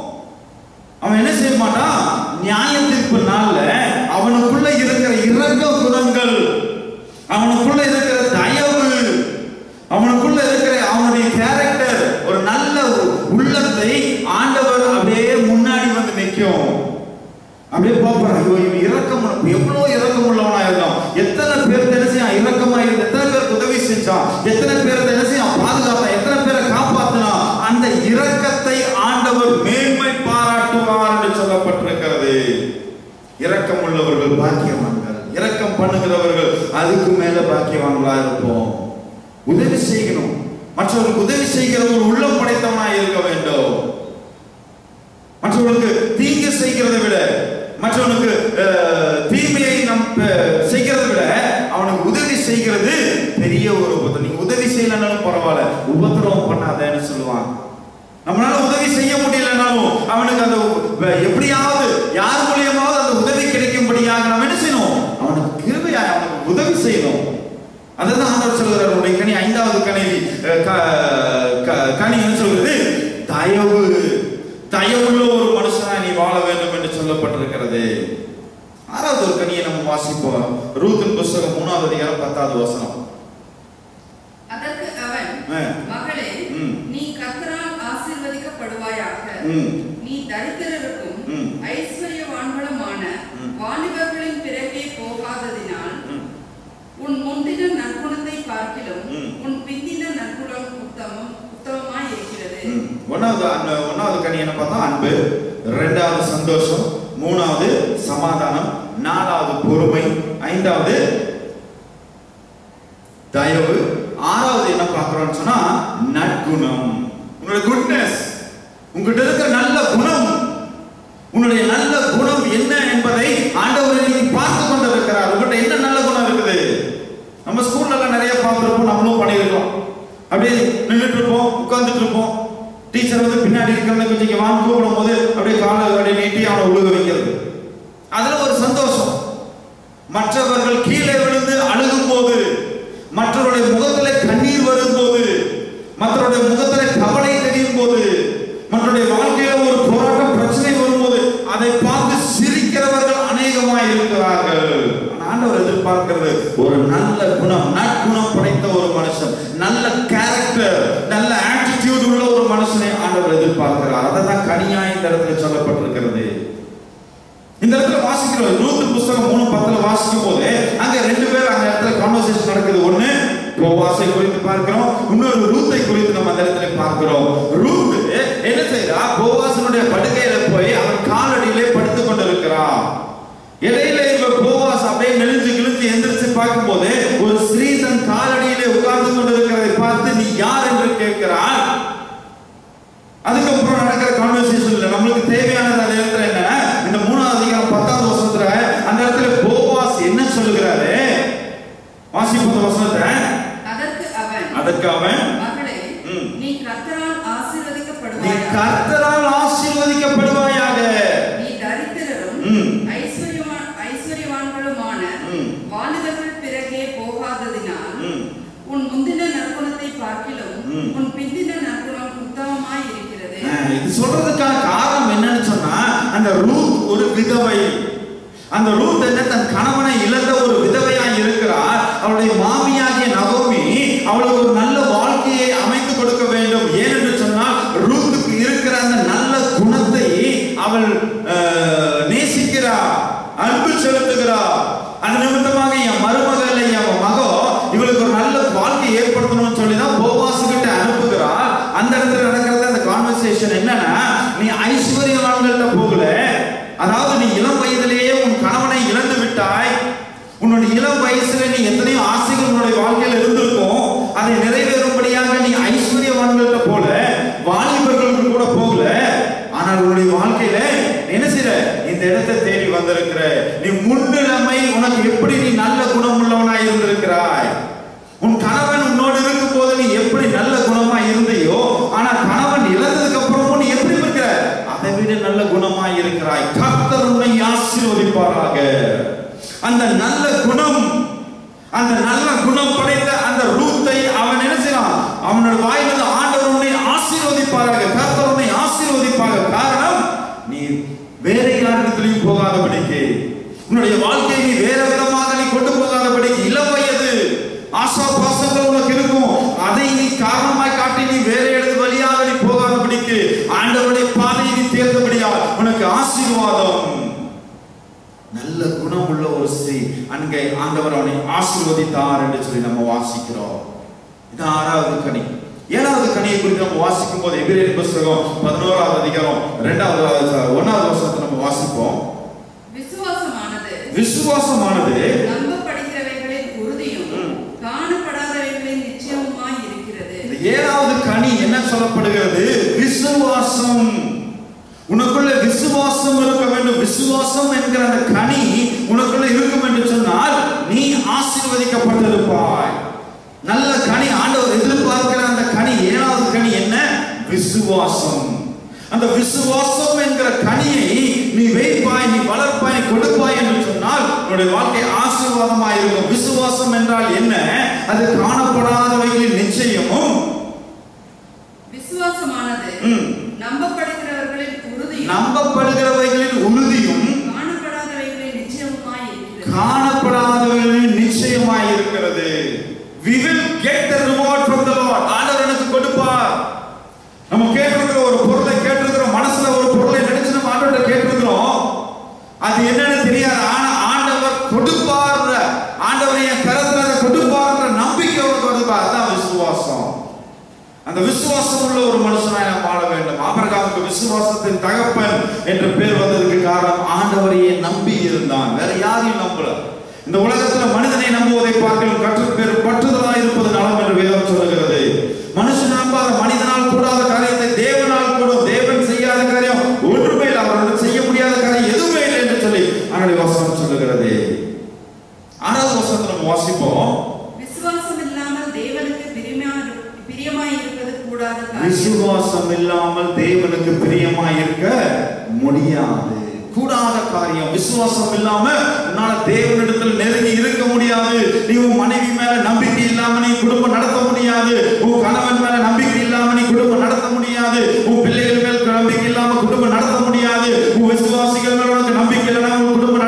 அவன் என்ன செய்ய மாட்டான்? நியாய தீர்ப்பு நாள்ல அவனுக்குள்ள இருக்கிற இரக்க குணங்கள், அவனுக்குள்ள இருக்கிற தயவு, அவனுக்குள்ள இருக்கிற அவனுடைய கேரக்டர், ஒரு நல்ல உள்ளத்தை ஆண்டவர் அப்படியே முன்னாடி வந்து நிற்கும். அப்படியே பார்ப்பாரு, இவன் இரக்கம், எவ்வளவு இரக்கம் உள்ளவனா இருந்தான், எத்தனை பேர் தெரிஞ்சா இரக்கமா இருந்து, எத்தனை பேருக்கு உதவி செஞ்சான், எத்தனை பேர் தெரிஞ்சா பாதுகாத்தான், எத்தனை பேரை காப்பாத்தினான். அந்த இரக்கத்தை ஆண்டவர் மேன்மை பாராட்டுவார் என்று சொல்லப்பட்டிருக்கிறது. இரக்கம் உள்ளவர்கள் பாக்கியவான்கள், இரக்கம் பண்ணுகிறவர்கள் அதுக்கு மேல பாக்கியவான்களா இருப்போம். உதவி செய்யணும், மற்றவர்களுக்கு உதவி செய்கிற ஒரு உள்ளம் படைத்தவனாய் இருக்க வேண்டும். மற்றவர்களுக்கு தீங்கு செய்கிறதை விட, மற்றவனுக்கு தீமையை நம் செய்கிறதை விட அவனுக்கு உதவி செய்கிறது பெரிய ஒரு உபத்திரம். நீங்க உதவி செய்யலனாலும் பரவாயில்ல, உபத்திரவம் பண்ணாதேன்னு சொல்லுவாங்க. நம்மளால உதவி செய்ய முடியலனாலும் அவனுக்கு அந்த எப்படியாவது யார் மூலியமாவது அந்த உதவி கிடைக்கும்படியாக நம்ம என்ன செய்யணும்? அவனுக்கு கிருபையாய் அவனுக்கு உதவி செய்யணும். அதுதான் ஆண்டவர் சொல்கிறார். உடைய கனி, ஐந்தாவது கனி என்ன சொல்கிறது? தயவு. தயவுள்ள ஒரு மனுஷனாய் நீ வாழ வேண்டும் என்று சொல்லப்பட்டிருக்கிறது. ஆறாவது ஒரு கனியை நம்ம வாசிப்போம். ரூத்தின் புத்தகம் 3வது அதிகாரம் 10வது வசனம். அதற்கு அவன், மகளே, நீ கர்த்தரால் ஆசீர்வதிக்கப்படுவாயாக. நீ தரித்திரருக்கும் ஐஸ்வர்யவான்களுமான வாலிபர்களின் பிறகே போகாததினால் உன் முந்தின நற்குணத்தை பார்க்கிலும் உன் பிந்தின நற்குணம் உத்தமமாய் இருக்கிறது. ஒன்னாவது கனி என்ன பார்த்தா? அன்பு. 2வது சந்தோஷம், 3வது சமாதானம், 4வது பொறுமை, 5வது தயவு, 6வது என்ன பார்க்கிறோம்னு சொன்னா நற்குணம். உன்னுடைய குட்னஸ், உங்ககிட்ட இருக்கிற நல்ல குணம், உன்னுடைய நல்ல குணம் என்ன என்பதை ஆண்டவர் நீ பார்த்து கொண்டு இருக்கிறார். உங்ககிட்ட என்ன நல்ல குணம் இருக்குது? நம்ம ஸ்கூல்ல நிறைய பார்த்துருப்போம், நம்மளும் பண்ணியிருக்கோம். அப்படியே நின்றுட்டு இருப்போம், உட்கார்ந்துட்டு இருப்போம். டீச்சர் வந்து பின்னாடி இருக்கிறவங்க கொஞ்சம் வாங்க கூப்பிடும் போது அப்படியே காலை அப்படியே நீட்டி அவனை உழுக வைக்கிறது. அதுல ஒரு சந்தோஷம். மற்றவர்கள் கீழே விழுந்து அழுகும் போது, மற்றவருடைய முகத்திலே கண்ணீர் வரும்போது, மற்றவருடைய முகத்திலே கவலை தெரியும் போது, மற்றவருடைய நல்ல கேரக்டர், நல்ல ஆட்டிடியூட் உள்ள ஒரு மனுஷனை ஆண்டவர் எதிர்பார்க்கிறார். அதான் கனியா இந்த இடத்துல சொல்லப்பட்டிருக்கிறது. இந்த இடத்துல வாசிக்கிறோம், ரூத் புத்தகம் 3:10 வாசிக்கும் போது அங்க ரெண்டு பேர் அந்த இடத்துல கான்வர்சேஷன் நடக்குது. ஒண்ணு போவாசை குறித்து பார்க்கிறோம், இன்னொரு ரூத்தை குறித்து நம்ம அந்த இடத்துல பார்க்கிறோம். ரூத் என்ன செய்யறா? போவாசனுடைய படுக்கையில போய் அவன் காலடியிலே படுத்துக் கொண்டிருக்கிறான். இடையில இவ போவாஸ் அப்படியே நெளிஞ்சு கிழிஞ்சு எந்திரிச்சு பார்க்கும் போது ஒரு ஸ்ரீ தன் காலடியிலே உட்கார்ந்து கொண்டிருக்கிறதை பார்த்து நீ யார் என்று கேட்கிறான். அதுக்கப்புறம் நடக்கிற கான்வர்சேஷன்ல நம்மளுக்கு தேவையானது அந்த இடத்துல என்ன, இந்த 3ஆம் அதிகாரம் 10வது வசனத்துல அந்த இடத்துல போவாஸ் என்ன சொல்லுகிறாரு? வாசிப்போம் வசனத்தை. அதற்கு அவன் மகளே, நீ கர்த்தரால் ஆசீர்வதிக்கப்படுவாயாக, நீ கர்த்தரால் ஆசீர்வதிக்கப்படுவாயாக, நீ தரித்திரரும் ஐஸ்வர்யவான்களுமான வாலிபர்கள் பிறகே போகாததினால் உன் முந்தின நற்குணத்தை பார்க்கிலும் உன் பிந்தின நற்குணம் உத்தமமாய் இருக்கிறது. இது சொல்றதுக்கான காரணம் என்னன்னு சொன்னா, அந்த ரூத் ஒரு விதவை. அந்த ரூத் என்ன, தன் கணவனை இழந்த ஒரு விதவையாய் இருக்கிறார். அவளுடைய மாமியாகிய நகோமி அவளுக்கு ஒரு நல்ல வாழ்க்கையை அமைத்து கொடுக்க வேண்டும். ஏனென்று சொன்னால் ரூத்துக்கு இருக்கிற அந்த நல்ல குணத்தை அவள் நேசிக்கிறார், அன்பு செலுத்துகிறார். அந்த நிமித்தமாக என் மருமகள் என் மகோ இவளுக்கு ஒரு நல்ல வாழ்க்கை ஏற்படுத்தணும்னு சொல்லிதான் போவாசு கிட்ட அனுப்புகிறார். அந்த இடத்துல நடக்கிறது அந்த கான்வர்சேஷன் என்னன்னா, நீ ஐஸ்வர்யவான்கள்ட்ட போகல, அதாவது நீ இளம் வயதிலேயே உன் கணவனை இழந்து விட்டாய். உன்னுடைய இளம் வயசுல நீ எத்தனையோ ஆசைகள் உன்னுடைய வாழ்க்கையில் இருந்திருக்கும். அதை நிறைவேறும்படியாக நீ ஐஸ்வர்யவான்கள்ட்ட போல, வாலிபர்களுக்கு கூட போகல. ஆனால் உன்னுடைய வாழ்க்கையில என்ன செய்ற, இந்த இடத்தை தேடி வந்திருக்கிற. நீ முன்னிலைமை உனக்கு எப்படி நீ நல்ல குணம் உள்ளவனாய் இருந்திருக்கிறாய். உன் கணவன் உன்னோடு இருக்கும் போது நீ எப்படி நல்ல குணமா இருந்தையோ, ஆனா கணவன் இழந்ததுக்கு அப்புறமும் நீ எப்படி இருக்கிற, அதை விட நல்ல குணமாய் இருக்கிறாய். கர்த்தர் உன்னை ஆசீர்வதிப்பாராக. அந்த நல்ல குணம், அந்த நல்ல குணம் படைத்த அந்த ரூத்தை அவன் என்ன செய்யறான், அவனோட வாயிலிருந்து ஆண்டவர் உன்னை ஆசீர்வதிப்பாராக, கர்த்தர் உன்னை ஆசீர்வதிப்பாராக. காரணம், நீ வேற யாரிடத்திலையும் போகாதபடிக்கு, உன்னுடைய வாழ்க்கையை நீ வேற விதமாக நீ கொண்டு போகாதபடிக்கு, இளம் வயது ஆசா பாசங்கள் உனக்கு இருக்கும், அதை நீ காரணமாய் காட்டி நீ வேற இடத்து வழியாக நீ போகாதபடிக்கு ஆண்டவருடைய பாதையை நீ தேர்ந்தபடியால் உனக்கு ஆசீர்வாதம். நல்ல குணம் உள்ள ஒரு ஸ்ரீ அங்கே ஆண்டவர் அவனை ஆசீர்வதித்தார் என்று சொல்லி நம்ம வாசிக்கிறோம். இது 6வது கனி. 7வது கனியை குறித்து நம்ம வாசிக்கும் போது எபிரேயர் புத்தகம் 11வது அதிகாரம் 1வது வசனத்தை நம்ம வாசிப்போம். விசுவாசமானது நம்பப்படுகிறவைகளின் உறுதியும் காணப்படாதவைகளின் நிச்சயமுமாய் இருக்கிறது. 7வது கனி என்ன சொல்லப்படுகிறது? விசுவாசம். உனக்குள்ள விசுவாசம் இருக்க வேண்டும். விசுவாசம் என்கிற அந்த கனி உனக்குள்ள இருக்கும் என்று சொன்னால் நீ ஆசீர்வதிக்கப்பட்டிருப்பாய். நல்ல கனி ஆண்டவர் எதிர்பார்க்கிற அந்த கனி 7வது கனி என்ன? விசுவாசம். அந்த விசுவாசம் என்கிற கனியை நீ வைப்பாய், நீ வளர்ப்பாய், நீ கொடுப்பாய் என்று சொன்னால் உன்னுடைய வாழ்க்கை ஆசீர்வாதமாய் இருக்கும். விசுவாசம் என்றால் என்ன? அது காணப்படாதவைகளின் நிச்சயமும். விசுவாசமானது நம்பப்படுகிறவர்களின் உறுதியும், நம்பப்படுகிறவைகளின் உறுதியும் காணப்படாதவைகளின் நிச்சயமாய் இருக்கிறது. We will get the reward from the Lord. ஆண்டவர் எனக்கு கொடுப்பார். நம்ம கேட்டிருக்கிற ஒரு பொருளை கேட்டிருக்கிறோம், மனசுல ஒரு பொருளை நினைச்சு நம்ம ஆண்டவர்கிட்ட கேட்டிருக்கிறோம். அது என்னன்னு தெரியாது, ஆனா ஆண்டவர் கொடுப்பார். ஆண்டவர் என் கரத்துல அதை கொடுப்பார்ன்ற நம்பிக்கை உனக்கு வருது. அதுதான் விசுவாசம். அந்த விசுவாசம் உள்ள ஒரு மனுஷனாய் நாம் வாழ வேண்டும். ஆபிரகாமுக்கு விசுவாசத்தின் தகப்பன் என்ற பேர் வந்ததுக்கு காரணம் ஆண்டவரையே நம்பி இருந்தான், வேற யாரையும் நம்பல. இந்த உலகத்துல மனிதனை நம்புவதை பார்க்கலாம் கற்றுப்பேர் பற்றுதலாய் இருப்பது நலம் என்று வேதம் சொல்லுகிறது. மனுஷன் நம்பாத, மனிதனால் கூடாத காரியத்தை தேவனால் கூடும். தேவன் செய்யாத காரியம் ஒன்றுமே இல்லை, அவர்கள் செய்ய முடியாத காரியம் எதுவுமே இல்லை என்று சொல்லி அவருடைய வசனம் சொல்லுகிறது. 6வது வசனத்தை நம்ம வாசிப்போம். விசுவாசம் இல்லாமல் தேவனுக்கு பிரியமாய் இருப்பது கூடாத காரியம். விசுவாசம் இல்லாமல் தேவனுக்கு பிரியமாய் இருக்க முடியாது, கூடாத காரியம். விசுவாசம் இல்லாம உன்னால தேவனிடத்தில் நெருங்கி இருக்க முடியாது. நீ உன் மனைவி மேல நம்பிக்கை இல்லாம நீ குடும்பம் நடத்த முடியாது. உன் கணவன் மேல நம்பிக்கை இல்லாம நீ குடும்பம் நடத்த முடியாது. உன் பிள்ளைகள் மேல நம்பிக்கை இல்லாம குடும்பம் நடத்த முடியாது. உன் விசுவாசிகள் மேல உனக்கு நம்பிக்கை இல்லைன்னா உன் குடும்பம்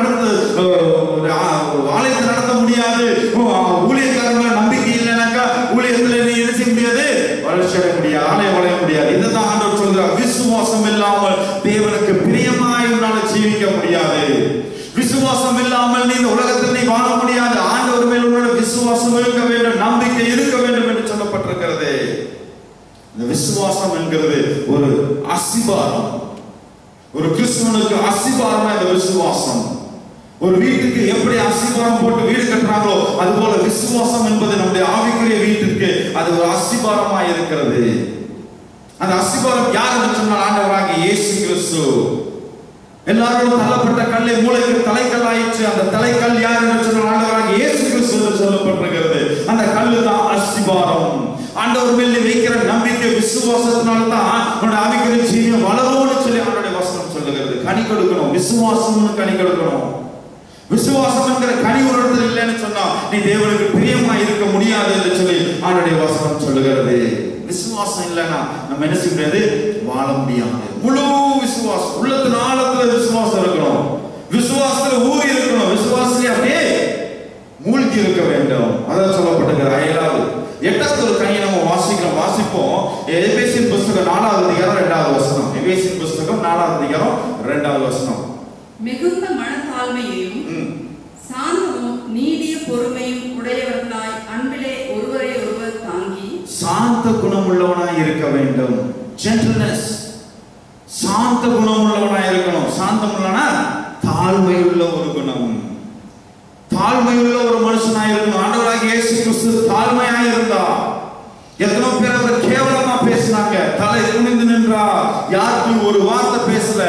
ஆலயத்தை நடத்த முடியாது. ஊழியக்காரன் மேல நம்பிக்கை இல்லைனாக்கா ஊழியத்துல நீ வளர்ச்சி அடைய முடியாது, ஆலயம் அடைய முடியாது. இதுதான் ஆண்டவர் சொல்கிறார். விசுவாசம் இல்லாமல் தேவனுக்கு பிரியமாய் உன்னால ஜீவிக்க முடியாது. விசுவாசம் இல்லாமல் நீ இந்த உலகத்தில் நீ வாழ முடியாது. ஆண்டவர் மேல் உன்னோட விசுவாசம் இருக்க வேண்டும், நம்பிக்கை இருக்க வேண்டும் என்று சொல்லப்பட்டிருக்கிறது. இந்த விசுவாசம் என்கிறது ஒரு அஸ்திபாரம். ஒரு கிறிஸ்துவனுக்கு அஸ்திபாரம் இந்த விசுவாசம். ஒரு வீட்டுக்கு எப்படி அஸ்திபாரம் போட்டு வீடு கட்டுறாங்களோ அதுபோல விசுவாசம் என்பது நம்முடைய ஆவிக்குரிய வீட்டுக்கு அது ஒரு அஸ்திபாரமாய் இருக்கிறது. அந்த அஸ்திபாரம் யார் என்று சொன்னால் ஆண்டவராகிய இயேசு கிறிஸ்து. எல்லாரும் தள்ளப்பட்ட கல்லை மூளைக்கு தலைக்கல் ஆயிற்று. அந்த தலைக்கல் யார் என்று சொன்னால் ஆண்டவராகிய இயேசு கிறிஸ்து என்று சொல்லப்பட்டிருக்கிறது. அந்த கல்லு தான் அஸ்திபாரம். ஆண்டவர் மேல் வைக்கிற நம்பிக்கை விசுவாசத்தினால தான் உன்னுடைய ஆவிக்குரிய ஜீவியம் வளரும்னு சொல்லி ஆண்டவருடைய வசனம் சொல்லுகிறது. கனி கொடுக்கணும், விசுவாசம்னு கனி கொடுக்கணும். விசுவாசம் என்கிற கனி ஒரு இடத்துல இல்லைன்னு சொன்னா நீ தேவனுக்கு பிரியமா இருக்க முடியாது என்று சொல்லி ஆண்டவருடைய வசனம் சொல்லுகிறது. விசுவாசம் இல்லைன்னா நம்ம என்ன செய்ய முடியாது, வாழ முடியாது. முழு விசுவாசம், உள்ளத்தின் ஆழத்துல விசுவாசம் இருக்கணும், விசுவாசத்துல ஊறி இருக்கணும், விசுவாசத்துல அப்படியே மூழ்கி இருக்க வேண்டும். அதான் சொல்லப்பட்டிருக்கிறது. 8வது ஒரு கனியை நம்ம வாசிப்போம். எபேசியர் புஸ்தகம் 4வது அதிகாரம் 2வது வசனம். எபேசியர் புஸ்தகம் 4வது அதிகாரம் 2வது வசனம். மிகுந்த மனத்தாழ்மையையும் சாந்தமும் நீடிய பொறுமையும் உடையவர்களாய் அன்பிலே ஒருவரை ஒருவர் தாங்கி. சாந்த குணம் உள்ளவனாய் இருக்க வேண்டும். ஜென்டில்னஸ், சாந்த குணம் உள்ளவனாய் இருக்கணும். சாந்தம் உள்ளனா தாழ்மையுள்ள ஒரு குணம், தாழ்மையுள்ள ஒரு மனுஷனாய் இருக்கணும். ஆண்டவராகிய இயேசு கிறிஸ்து தாழ்மையாய் இருந்தார். எத்தனை பேர் அவர் கேவலமா பேசினாங்க, தலை குனிந்து நின்றார், யாருக்கும் ஒரு வார்த்தை பேசல.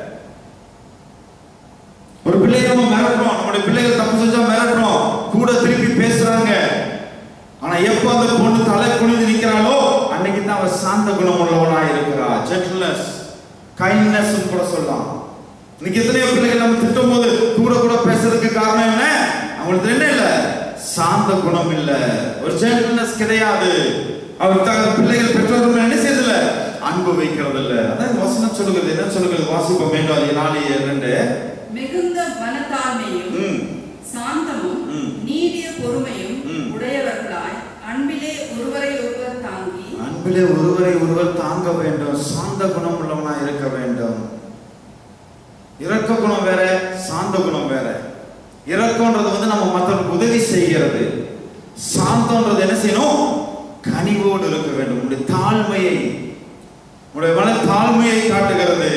ஒரு பிள்ளை நம்ம மிரட்டுறோம், நம்முடைய பிள்ளைகள் தப்பு செஞ்சா மிரட்டுறோம், கூட திருப்பி பேசுறாங்க. ஆனா எப்ப அந்த பொண்ணு தலை குனிந்து நிக்கிறாளோ அன்னைக்கு தான் அவர் சாந்த குணம் உள்ளவனா இருக்கிறார். ஜென்டில்னஸ், கைண்ட்னஸ் கூட சொல்லலாம். இன்னைக்கு எத்தனையோ பிள்ளைகள் நம்ம திட்டும் போது கூட கூட பேசுறதுக்கு காரணம் என்ன? அவங்களுக்கு என்ன இல்ல, சாந்த குணம் இல்ல, ஒரு ஜென்டில்னஸ் கிடையாது. அவர் பிள்ளைகள் பெற்றோர்கள் என்ன செய்யறதில்ல, அன்பு வைக்கிறது இல்ல. அதான் வசனம் சொல்லுகிறது. என்ன சொல்லுகிறது? வாசிப்போம் மீண்டும் 4:2. மிகுந்த மனத்தாழ்மையும் சாந்தமும் நீடிய பொறுமையும் உடையவர்களாய் அன்பிலே ஒருவரை ஒருவர் தாங்கி. அன்பிலே ஒருவரை ஒருவர் தாங்க வேண்டும். சாந்த குணம் உள்ளவனாய் இருக்க வேண்டும். இரக்க குணம் வேற, சாந்த குணம் வேற. இரக்கம்ன்றது நம்ம மற்றவர்களுக்கு உதவி செய்கிறது. சாந்தம்ன்றது என்ன செய்யணும்? கனிவோடு இருக்க வேண்டும். உங்களுடைய தாழ்மையை, உங்களுடைய மன தாழ்மையை காட்டுகிறது.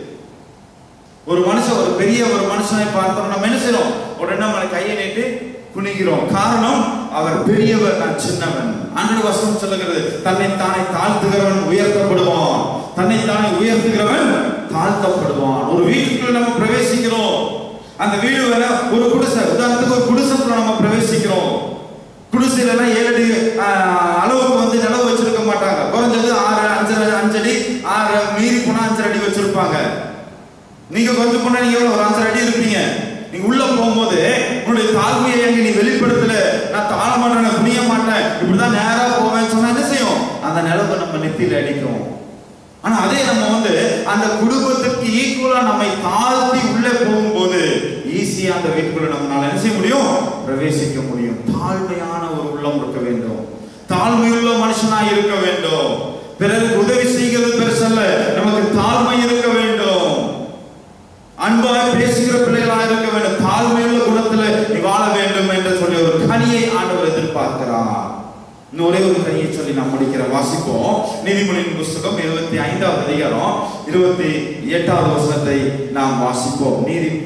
ஒரு மனுஷன், ஒரு பெரிய ஒரு மனுஷனை பார்த்தோம், நம்ம என்ன செய்யறோம்? உடனே நம்ம கையை நீட்டு குனிகிறோம். காரணம், அவர் பெரியவர், நான் சின்னவன். ஆண்டவர் வசனம் சொல்லுகிறது, தன்னை தானே தாழ்த்துகிறவன் உயர்த்தப்படுவான், தன்னை தானே உயர்த்துகிறவன் தாழ்த்தப்படுவான். ஒரு வீட்டுக்குள்ள நம்ம பிரவேசிக்கிறோம். அந்த வீடு வேற ஒரு குடிசை. உதாரணத்துக்கு ஒரு குடிசைக்குள்ள நம்ம பிரவேசிக்கிறோம். குடிசையில 7 அடி அளவுக்கு நிலவு வச்சிருக்க மாட்டாங்க. குறைஞ்சது 5 அடி, 6 மீறி போனா 5 அடி வச்சிருப்பாங்க. நீங்க கொஞ்சம் போனா நீங்க ஒரு 5 அடி இருப்பீங்க. நீங்க உள்ள போகும்போது உங்களுடைய தாழ்மையை எங்க நீ வெளிப்படுத்தல, நான் தாழ மாட்டேன், நான் புரிய மாட்டேன், இப்படிதான் நேரா போவேன்னு சொன்னா என்ன செய்யும்? அந்த நிலவை நம்ம நெத்தியில அடிக்கும். ஆனா அதே நம்ம அந்த குடும்பத்திற்கு ஈக்குவலா நம்மை தாழ்த்தி உள்ளே போகும்போது ஈஸியா அந்த வீட்டுக்குள்ள நம்மளால என்ன செய்ய முடியும்? பிரவேசிக்க முடியும். தாழ்மையான ஒரு உள்ளம் இருக்க வேண்டும். தாழ்மையுள்ள மனுஷனாய் இருக்க வேண்டும். பிறருக்கு உதவி செய்கிறது பெருசல்ல, நமக்கு தாழ்மை இருக்க வேண்டும். அன்பாய் பேசுகிற பிள்ளைகளாக இருக்க வேண்டும். தாழ்மையுள்ள குணத்துல நீ வாழ வேண்டும் என்று சொல்லி ஒரு கனியை ஆண்டவர் எதிர்பார்க்கிறார். ஒரே ஒரு கனியை சொல்லி நாம் முடிக்கிற வாசிப்போம். நீதிமொழியின் புஸ்தகம் 25வது அதிகாரம் 28வது வசனத்தை நாம் வாசிப்போம்.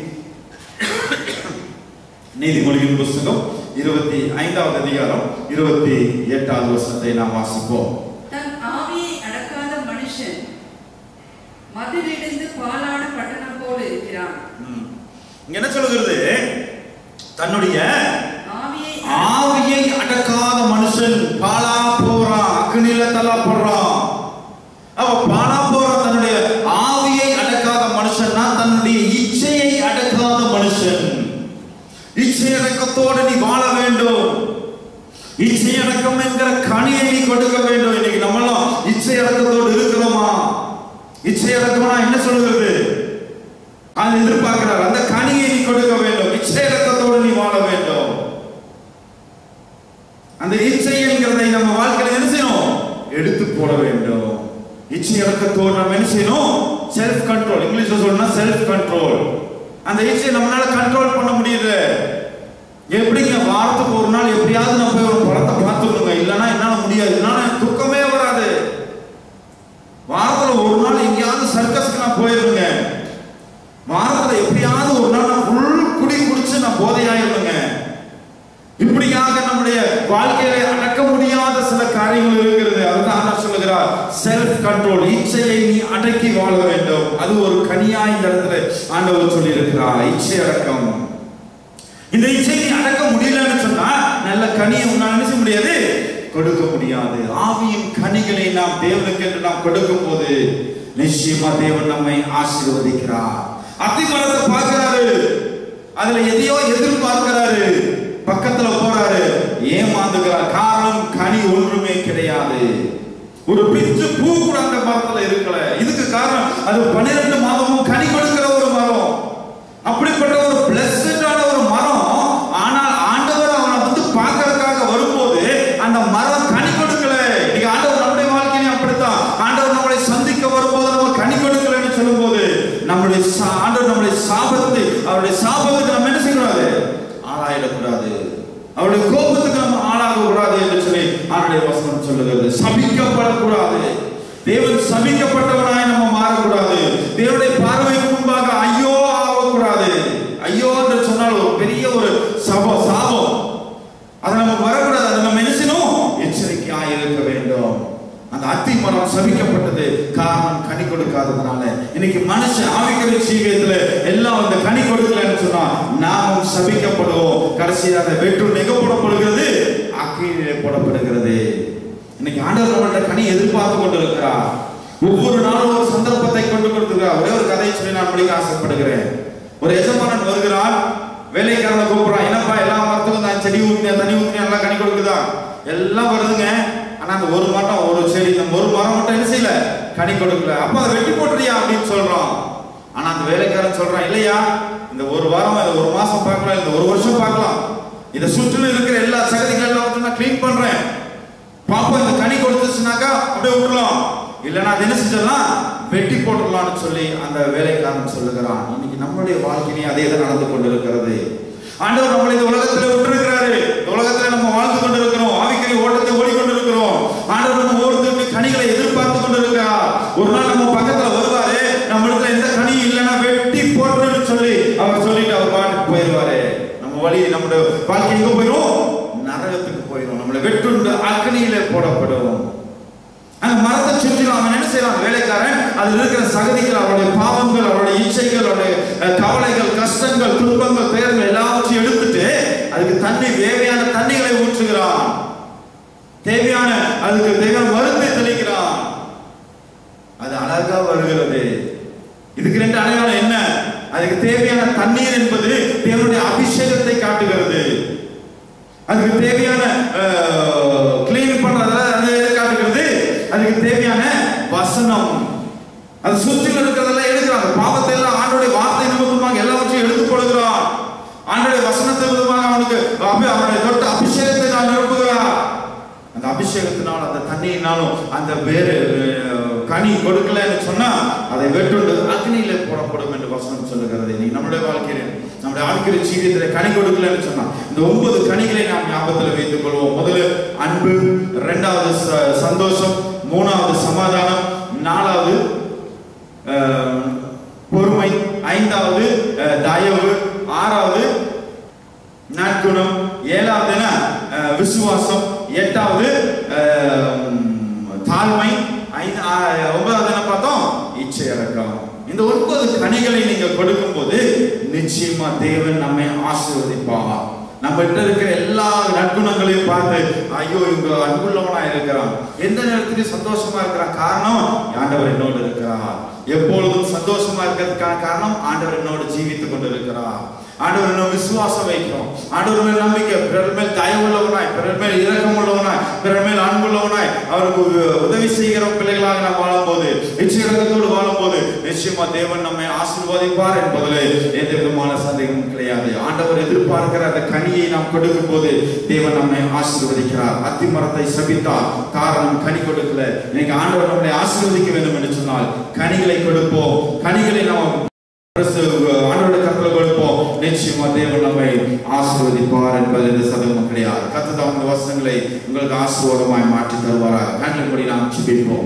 நீதிமொழியின் புஸ்தகம் 25வது அதிகாரம் 28வது வசனத்தை நாம் வாசிப்போம். தன் ஆவியை அடக்காத மனுஷன் மதிலிருந்து பாலான பட்டணம் போல இருக்கிறான். இங்க என்ன சொல்லுகிறது? தன்னுடைய ஆவியை அடக்காத மனுஷன் பாலா போறான், அக்னியில தள்ளப்படுறான். அவ பாலா போறான். தன்னுடைய ஆவியை அடக்காத மனுஷன்னா தன்னுடைய இச்சையை அடக்காத மனுஷன். இச்சை அடக்கத்தோடு நீ வாழ வேண்டும். இச்சை அடக்கம் என்கிற கனியை நீ கொடுக்க வேண்டும். இன்னைக்கு நம்மளாம் இச்சை அடக்கத்தோடு இருக்கிறோமா? இச்சை அடக்கம்னா என்ன சொல்லுகிறது? அது எதிர்பார்க்கிறார். அந்த கனியை நீ கொடுக்க வேண்டும். இச்சை அடக்கத்தோடு நீ வாழ வேண்டும். அந்த இச்சை என்கிறதை நம்ம வாழ்க்கையில் என்ன செய்யணும்? எடுத்து போட வேண்டும். இச்சை அடக்கத்தோடு நம்ம என்ன செய்யணும்? Self control. இங்கிலீஷ்ல சொல்லணும்னா செல்ஃப் கண்ட்ரோல். அந்த இச்சையை நம்மளால கண்ட்ரோல் பண்ண முடியல. எப்படிங்க? வாரத்துக்கு ஒரு நாள் எப்படியாவது நம்ம போய் ஒரு படத்தை பார்த்துக்கணுங்க, இல்லைன்னா என்னால முடியாது, இல்லைன்னா தூக்கமே வராது. வாரத்துல ஒரு நாள் எங்கேயாவது சர்க்கஸ்க்கு நான் போயிருங்க, வாரத்துல எப்படியாவது ஒரு நாள் நான் ஃபுல் குடி குடிச்சு நான் போதையாயிருங்க. இப்படியாக நம்முடைய வாழ்க்கையில அடக்க முடியாத சில காரியங்கள் இருக்கிறது. அதுதான் ஆண்டவர் சொல்லுகிறார், செல்ஃப் கண்ட்ரோல். இச்சையை நீ அடக்கி வாழ வேண்டும். அது ஒரு கனியா இந்த இடத்துல ஆண்டவர் சொல்லி இருக்கிறார், இச்சை அடக்கம். இந்த இச்சை நீ அடக்க முடியலன்னு சொன்னா நல்ல கனியை உன்னால நினைச்ச முடியாது, கொடுக்க முடியாது. ஆவியின் கனிகளை நாம் தேவனுக்கு என்று நாம் கொடுக்கும் போது நிச்சயமா தேவன் நம்மை ஆசீர்வதிக்கிறார். அத்தி மரத்தை பார்க்கிறாரு, அதுல எதையோ எதிர்பார்க்கிறாரு, பக்கத்துல போறாரு, ஏமாந்துக்கிறார். காரணம், கனி ஒன்றுமே கிடையாது. ஒரு பிஞ்சு பூ கூட அந்த மரத்துல இருக்கல. இதுக்கு காரணம் அது 12 மாதமும் கனி கொடுக்கிற ஒரு மரம். அப்படிப்பட்ட ஒரு பிளஸ்டான ஒரு மரம். ஆனால் ஆண்டவர் அவனை வந்து பார்க்கறதுக்காக வரும்போது அந்த மரம் கனி கொடுக்கல. இன்னைக்கு ஆண்டவர் நம்முடைய வாழ்க்கையில அப்படித்தான். ஆண்டவர் நம்மளை சந்திக்க வரும்போது நம்ம கனி கொடுக்கலன்னு சொல்லும் போது நம்முடைய ஆண்டவர் நம்முடைய சாபத்தை, அவருடைய சாபத்துக்கு நம்ம என்ன செய்யக்கூடாது? ஆளாயிடக்கூடாது. அவருடைய கோபத்துக்கு நம்ம ஆளாக கூடாது என்று சொல்லி அவருடைய வசனம் சொல்லுகிறது. சபிக்கப்படக்கூடாது. தேவன் சபிக்கப்பட்டவனாய் நம்ம மாறக்கூடாது. தேவனுடைய பார்வைக்கு முன்பாக ஐயோ ஆகக்கூடாது. ஐயோ என்று சொன்னால் ஒரு பெரிய ஒரு சாபம். அதை நம்ம வரக்கூடாது. அதை நம்ம என்ன செய்யணும்? எச்சரிக்கையாக இருக்க வேண்டும். அந்த அத்தி மரம் சபிக்கப்பட்டது காரணம் கனி கொடுக்காததுனால. இன்னைக்கு மனுஷன் ஆவிக்குரிய ஜீவியத்துல எல்லாம் அந்த கனி கொடுக்கலன்னு சொன்னா நாமும் சபிக்கப்படுவோம். கடைசியாக அந்த வெற்று நெகப்படப்படுகிறது, அக்கினியிலே போடப்படுகிறது. இன்னைக்கு ஆண்டவர் நம்மளோட கனி எதிர்பார்த்து கொண்டிருக்கிறார். ஒவ்வொரு நாளும் ஒரு சந்தர்ப்பத்தை கொண்டு கொடுத்துக்கிறார். ஒரே ஒரு கதையை சொல்லி நான் முடிக்க ஆசைப்படுகிறேன். ஒரு எஜமானன் வருகிறான், வேலைக்காரனை கூப்பிடுறான். என்னப்பா எல்லா மரத்துக்கும் தான் செடி ஊற்றின, தண்ணி ஊற்றின, எல்லாம் கனி கொடுக்குதான், எல்லாம் வருதுங்க. ஆனா அந்த ஒரு மரம், ஒரு செடி, இந்த ஒரு மரம் மட்டும் என்ன செய்யல? கனி கொடுக்கல. அப்ப அதை வெட்டி போட்டுறியா அப்படின்னு சொல்றான். ஆனா அந்த வேலைக்காரன் சொல்றான், இல்லையா, இந்த ஒரு வாரம், இந்த ஒரு மாசம் பார்க்கலாம், இந்த ஒரு வருஷம் பார்க்கலாம், இதை சுற்றிலும் இருக்கிற எல்லா சகதிகள் எல்லாம் நான் கிளீன் பண்றேன், பாப்போம் இந்த கனி கொடுத்துச்சுனாக்கா அப்படியே விட்டுலாம், இல்லைன்னா அதை என்ன செஞ்சிடலாம்? வெட்டி போட்டுடலாம்னு சொல்லி அந்த வேலைக்காரன் சொல்லுகிறான். இன்னைக்கு நம்மளுடைய வாழ்க்கையிலேயே அதே தான் நடந்து கொண்டிருக்கிறது. ஆண்டவர் நம்மளை இந்த உலகத்துல விட்டுருக்கிறாரு. இந்த உலகத்துல நம்ம வாழ்ந்து கொண்டிருக்கிறோம், ஆவிக்குரிய ஓட்டத்தை ஓடிக்கொண்டிருக்கிறோம். ஆண்டவர் நம்ம ஒவ்வொருத்தருக்கும் கனிகளை எதிர்பார்த்து கொண்டிருக்கிறார். ஒரு நாள் நம்ம பக்கத்துல வருவாரு, நம்ம இடத்துல எந்த கனி இல்லைன்னா வெட்டி போட்டுன்னு சொல்லி அவர் சொல்லிட்டு அவர் பாட்டுக்கு போயிடுவாரு. நம்ம வழி, நம்முடைய வாழ்க்கை எங்க போயிடும்? நரகத்துக்கு போயிடும். நம்மளை வெட்டுண்டு அக்னியிலே போடப்படும். அந்த மரத்தை சுற்றிலும் அவன் என்ன செய்யலாம்? வேலைக்காரன் அதில் இருக்கிற சகதிகள், அவருடைய பாவங்கள், அவருடைய இச்சைகள், அவருடைய கவலைகள், கஷ்டங்கள், துன்பங்கள், பெயர்கள் எல்லாவற்றையும் எடுத்துட்டு அதுக்கு தண்ணி, தேவையான தண்ணிகளை ஊற்றுகிறான். அதுக்கு தேவையான மருந்தை தெளிக்கிறான். அது அழகா வருகிறது. இதுக்கு ரெண்டு அடையாளம் என்ன? அதுக்கு தேவையான தண்ணீர் என்பது தேவனுடைய அபிஷேகத்தை காட்டுகிறது. அதுக்கு தேவையான கிளீன் பண்றத அது காட்டுகிறது. அதுக்கு தேவையான வசனம், அது சுற்றில் இருக்கிறதெல்லாம் எடுக்கிறாங்க. பாவத்தை எல்லாம் ஆண்டோடைய வார்த்தை நிமித்தமாக எல்லாவற்றையும் எடுத்துக் கொள்கிறான். ஆண்டோடைய வசனத்தை நிமித்தமாக அவனுக்கு அவனுடைய தொட்ட அபிஷேகத்தை நான் நிரப்புகிறான். அந்த அபிஷேகத்தினால், அந்த தண்ணியினாலும் அந்த வேறு கனி கொடுக்கலன்னு சொன்னா அதை வெட்டுண்டு அக்னியில போடப்படும் என்று வசனம் சொல்லுகிறது. நீ நம்முடைய வாழ்க்கையில, நம்முடைய ஆவிக்குரிய ஜீவியத்திலே கனி கொடுக்கலன்னு சொன்னா இந்த 9 கனிகளை நாம் ஞாபகத்தில் வைத்துக் கொள்வோம். முதல்ல அன்பு, 2வது சந்தோஷம், 3வது சமாதானம், 4வது பொறுமை, 5வது தயவு, 6வது நற்குணம், 7வது விசுவாசம், 8வது தாழ்மை, 9வது என்ன பார்த்தோம்? இச்சை அடக்கம். இந்த 9 கனிகளை நீங்க கொடுக்கும் போது நிச்சயமா தேவன் நம்மை ஆசீர்வதிப்பார். நம்ம கிட்ட இருக்கிற எல்லா நற்குணங்களையும் பார்த்து ஐயோ இவங்க அன்புள்ளவனா இருக்கிறான், எந்த நேரத்திலும் சந்தோஷமா இருக்கிறான், காரணம் ஆண்டவர் என்னோடு இருக்கிறார். எப்பொழுதும் சந்தோஷமா இருக்கிறதுக்கான காரணம் ஆண்டவர் என்னோடு ஜீவித்துக் கொண்டு இருக்கிறார். ஆண்டவரே நாம் விசுவாசம் வைக்கிறோம். ஆண்டவர் மேல் நம்பிக்கை, பிறர் மேல் தயவுள்ளவனாய், பிறர் மேல் இரக்கமுள்ளவனாய், பிறர் மேல் அன்புள்ளவனாய் அவருக்கு உதவி செய்கிற பிள்ளைகளாக நாம் வாழும்போது, நிச்சயத்தோடு வாழும்போது நிச்சயமா தேவன் நம்மை ஆசீர்வதிப்பார் என்பதிலே எந்த விதமான சந்தேகமும் கிடையாது. ஆண்டவர் எதிர்பார்க்கிற அந்த கனியை நாம் கொடுக்கும் போது தேவன் நம்மை ஆசீர்வதிக்கிறார். அத்தி மரத்தை சபித்தார், காரணம் கனி கொடுக்கல. இன்னைக்கு ஆண்டவர் நம்மை ஆசீர்வதிக்க வேண்டும் என்று சொன்னால் கனிகளை கொடுப்போம். கனிகளை நாம் ஆண்டவருடைய கருத்துல கொடுப்போம். நிச்சயமா தேவன் நம்மை ஆசீர்வதிப்பார் என்பதில் எந்த சந்தேகமும் கிடையாது. கர்த்தர் இந்த வசனங்களை உங்களுக்கு ஆசீர்வாதமாய் மாற்றி தருவாராக. கண்ணின்படி நாம் ஜெபிப்போம்.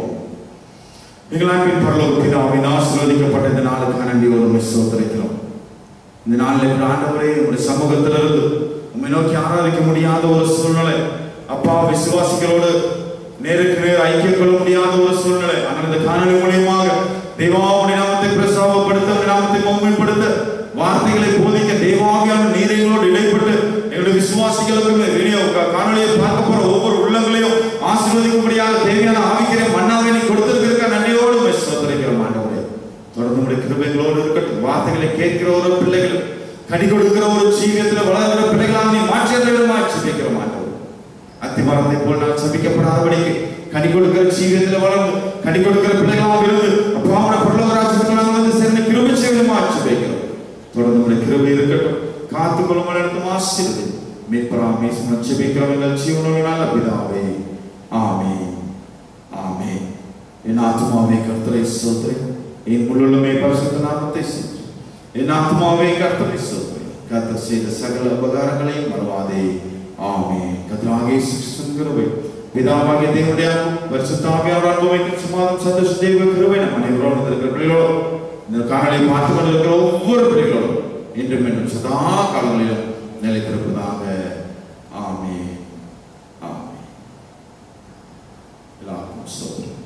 எங்களாம்பின் பரலோக பிதாவே, ஆசீர்வதிக்கப்பட்ட இந்த நாளுக்கு நன்றியோடு ஸ்தோத்திரிக்கிறோம். இந்த நாளில் ஆண்டவரே உங்களுடைய சமூகத்திலிருந்து உண்மை நோக்கி ஆராதிக்க முடியாத ஒரு சூழ்நிலை அப்பா, விசுவாசிகளோடு நேருக்கு நேர் ஐக்கியம் கொள்ள முடியாத ஒரு சூழ்நிலை. ஆனால் இந்த காணொலி மூலியமாக தேவாவுடைய நாமத்தை பிரஸ்தாபப்படுத்த, நாமத்தை மகிமைப்படுத்த, வார்த்தைகளை போதிக்க தேவாவியான நீரைகளோடு இடைப்பட்டு எங்களுடைய விசுவாசிகளுக்கு காணொலியை பார்க்க போற ஒவ்வொரு உள்ளங்களையும் ஆசீர்வதிக்கும்படியாக தேவையான ஆவிக்கிற மன்னாவை நீ கொடுத்திருக்க நன்றியோடு ஸ்தோத்திரிக்கிறோம். ஆண்டவரே தொடர்ந்து உடைய கிருபைகளோடு இருக்கட்டும். வார்த்தைகளை கேட்கிற ஒரு பிள்ளைகள், கனி கொடுக்கிற ஒரு ஜீவியத்தில் வளர்கிற பிள்ளைகளாக நீ மாற்றிக்கிறோம். ஆண்டவர் அத்திமரத்தை போல் நான் சபிக்கப்படாதபடிக்கு கனி கொடுக்கிற ஜீவியத்தில் வளர்ந்து கனி கொடுக்கிற பிள்ளைகளாக இருந்து அப்பாவோட பரலோகராஜ்யத்துக்கு நாங்கள் வந்து சேர்ந்த கிருபை செய்வதும் ஆட்சிக்கிறோம். தொடர்ந்து உடைய கிருபை இருக்கட்டும். காத்துக்கொள்ளும் நடத்தும் ஆசீர்வதி மீட்பராமே ஜெபிக்கிறோம் எங்கள் ஜீவனுள்ள நல்ல பிதாவே. ஆமென், ஆமென். என் ஆத்துமாவே கர்த்தரை ஸ்தோத்திரி, என் முழுமே பரிசுத்த நாமத்தை ஸ்தோத்திரி. என் ஆத்துமாவே கர்த்தரை ஸ்தோத்திரி, கர்த்தர் செய்த சகல உபகாரங்களையும் மறவாதே. ஆமென். கர்த்தராகிய இயேசு கிறிஸ்துவின் கிருபை, பிதாவாகிய தேவனுடைய பரிசுத்த ஆவியானவர் அனுபவிக்கும் சமாதானம், சந்தோஷம், தெய்வ கிருபை நம் அனைவரோடும் இருக்கிற பிள்ளைகளோடும், இந்த காணொலியை பார்த்துக் கொண்டிருக்கிற ஒவ்வொரு பிள்ளைகளோடும் இன்றும் இன்னும் சதா காலங்களிலும் நிலைத்திருப்பதாக. ஆமென், ஆமென். எல்லாருக்கும் ஸ்தோத்திரம்.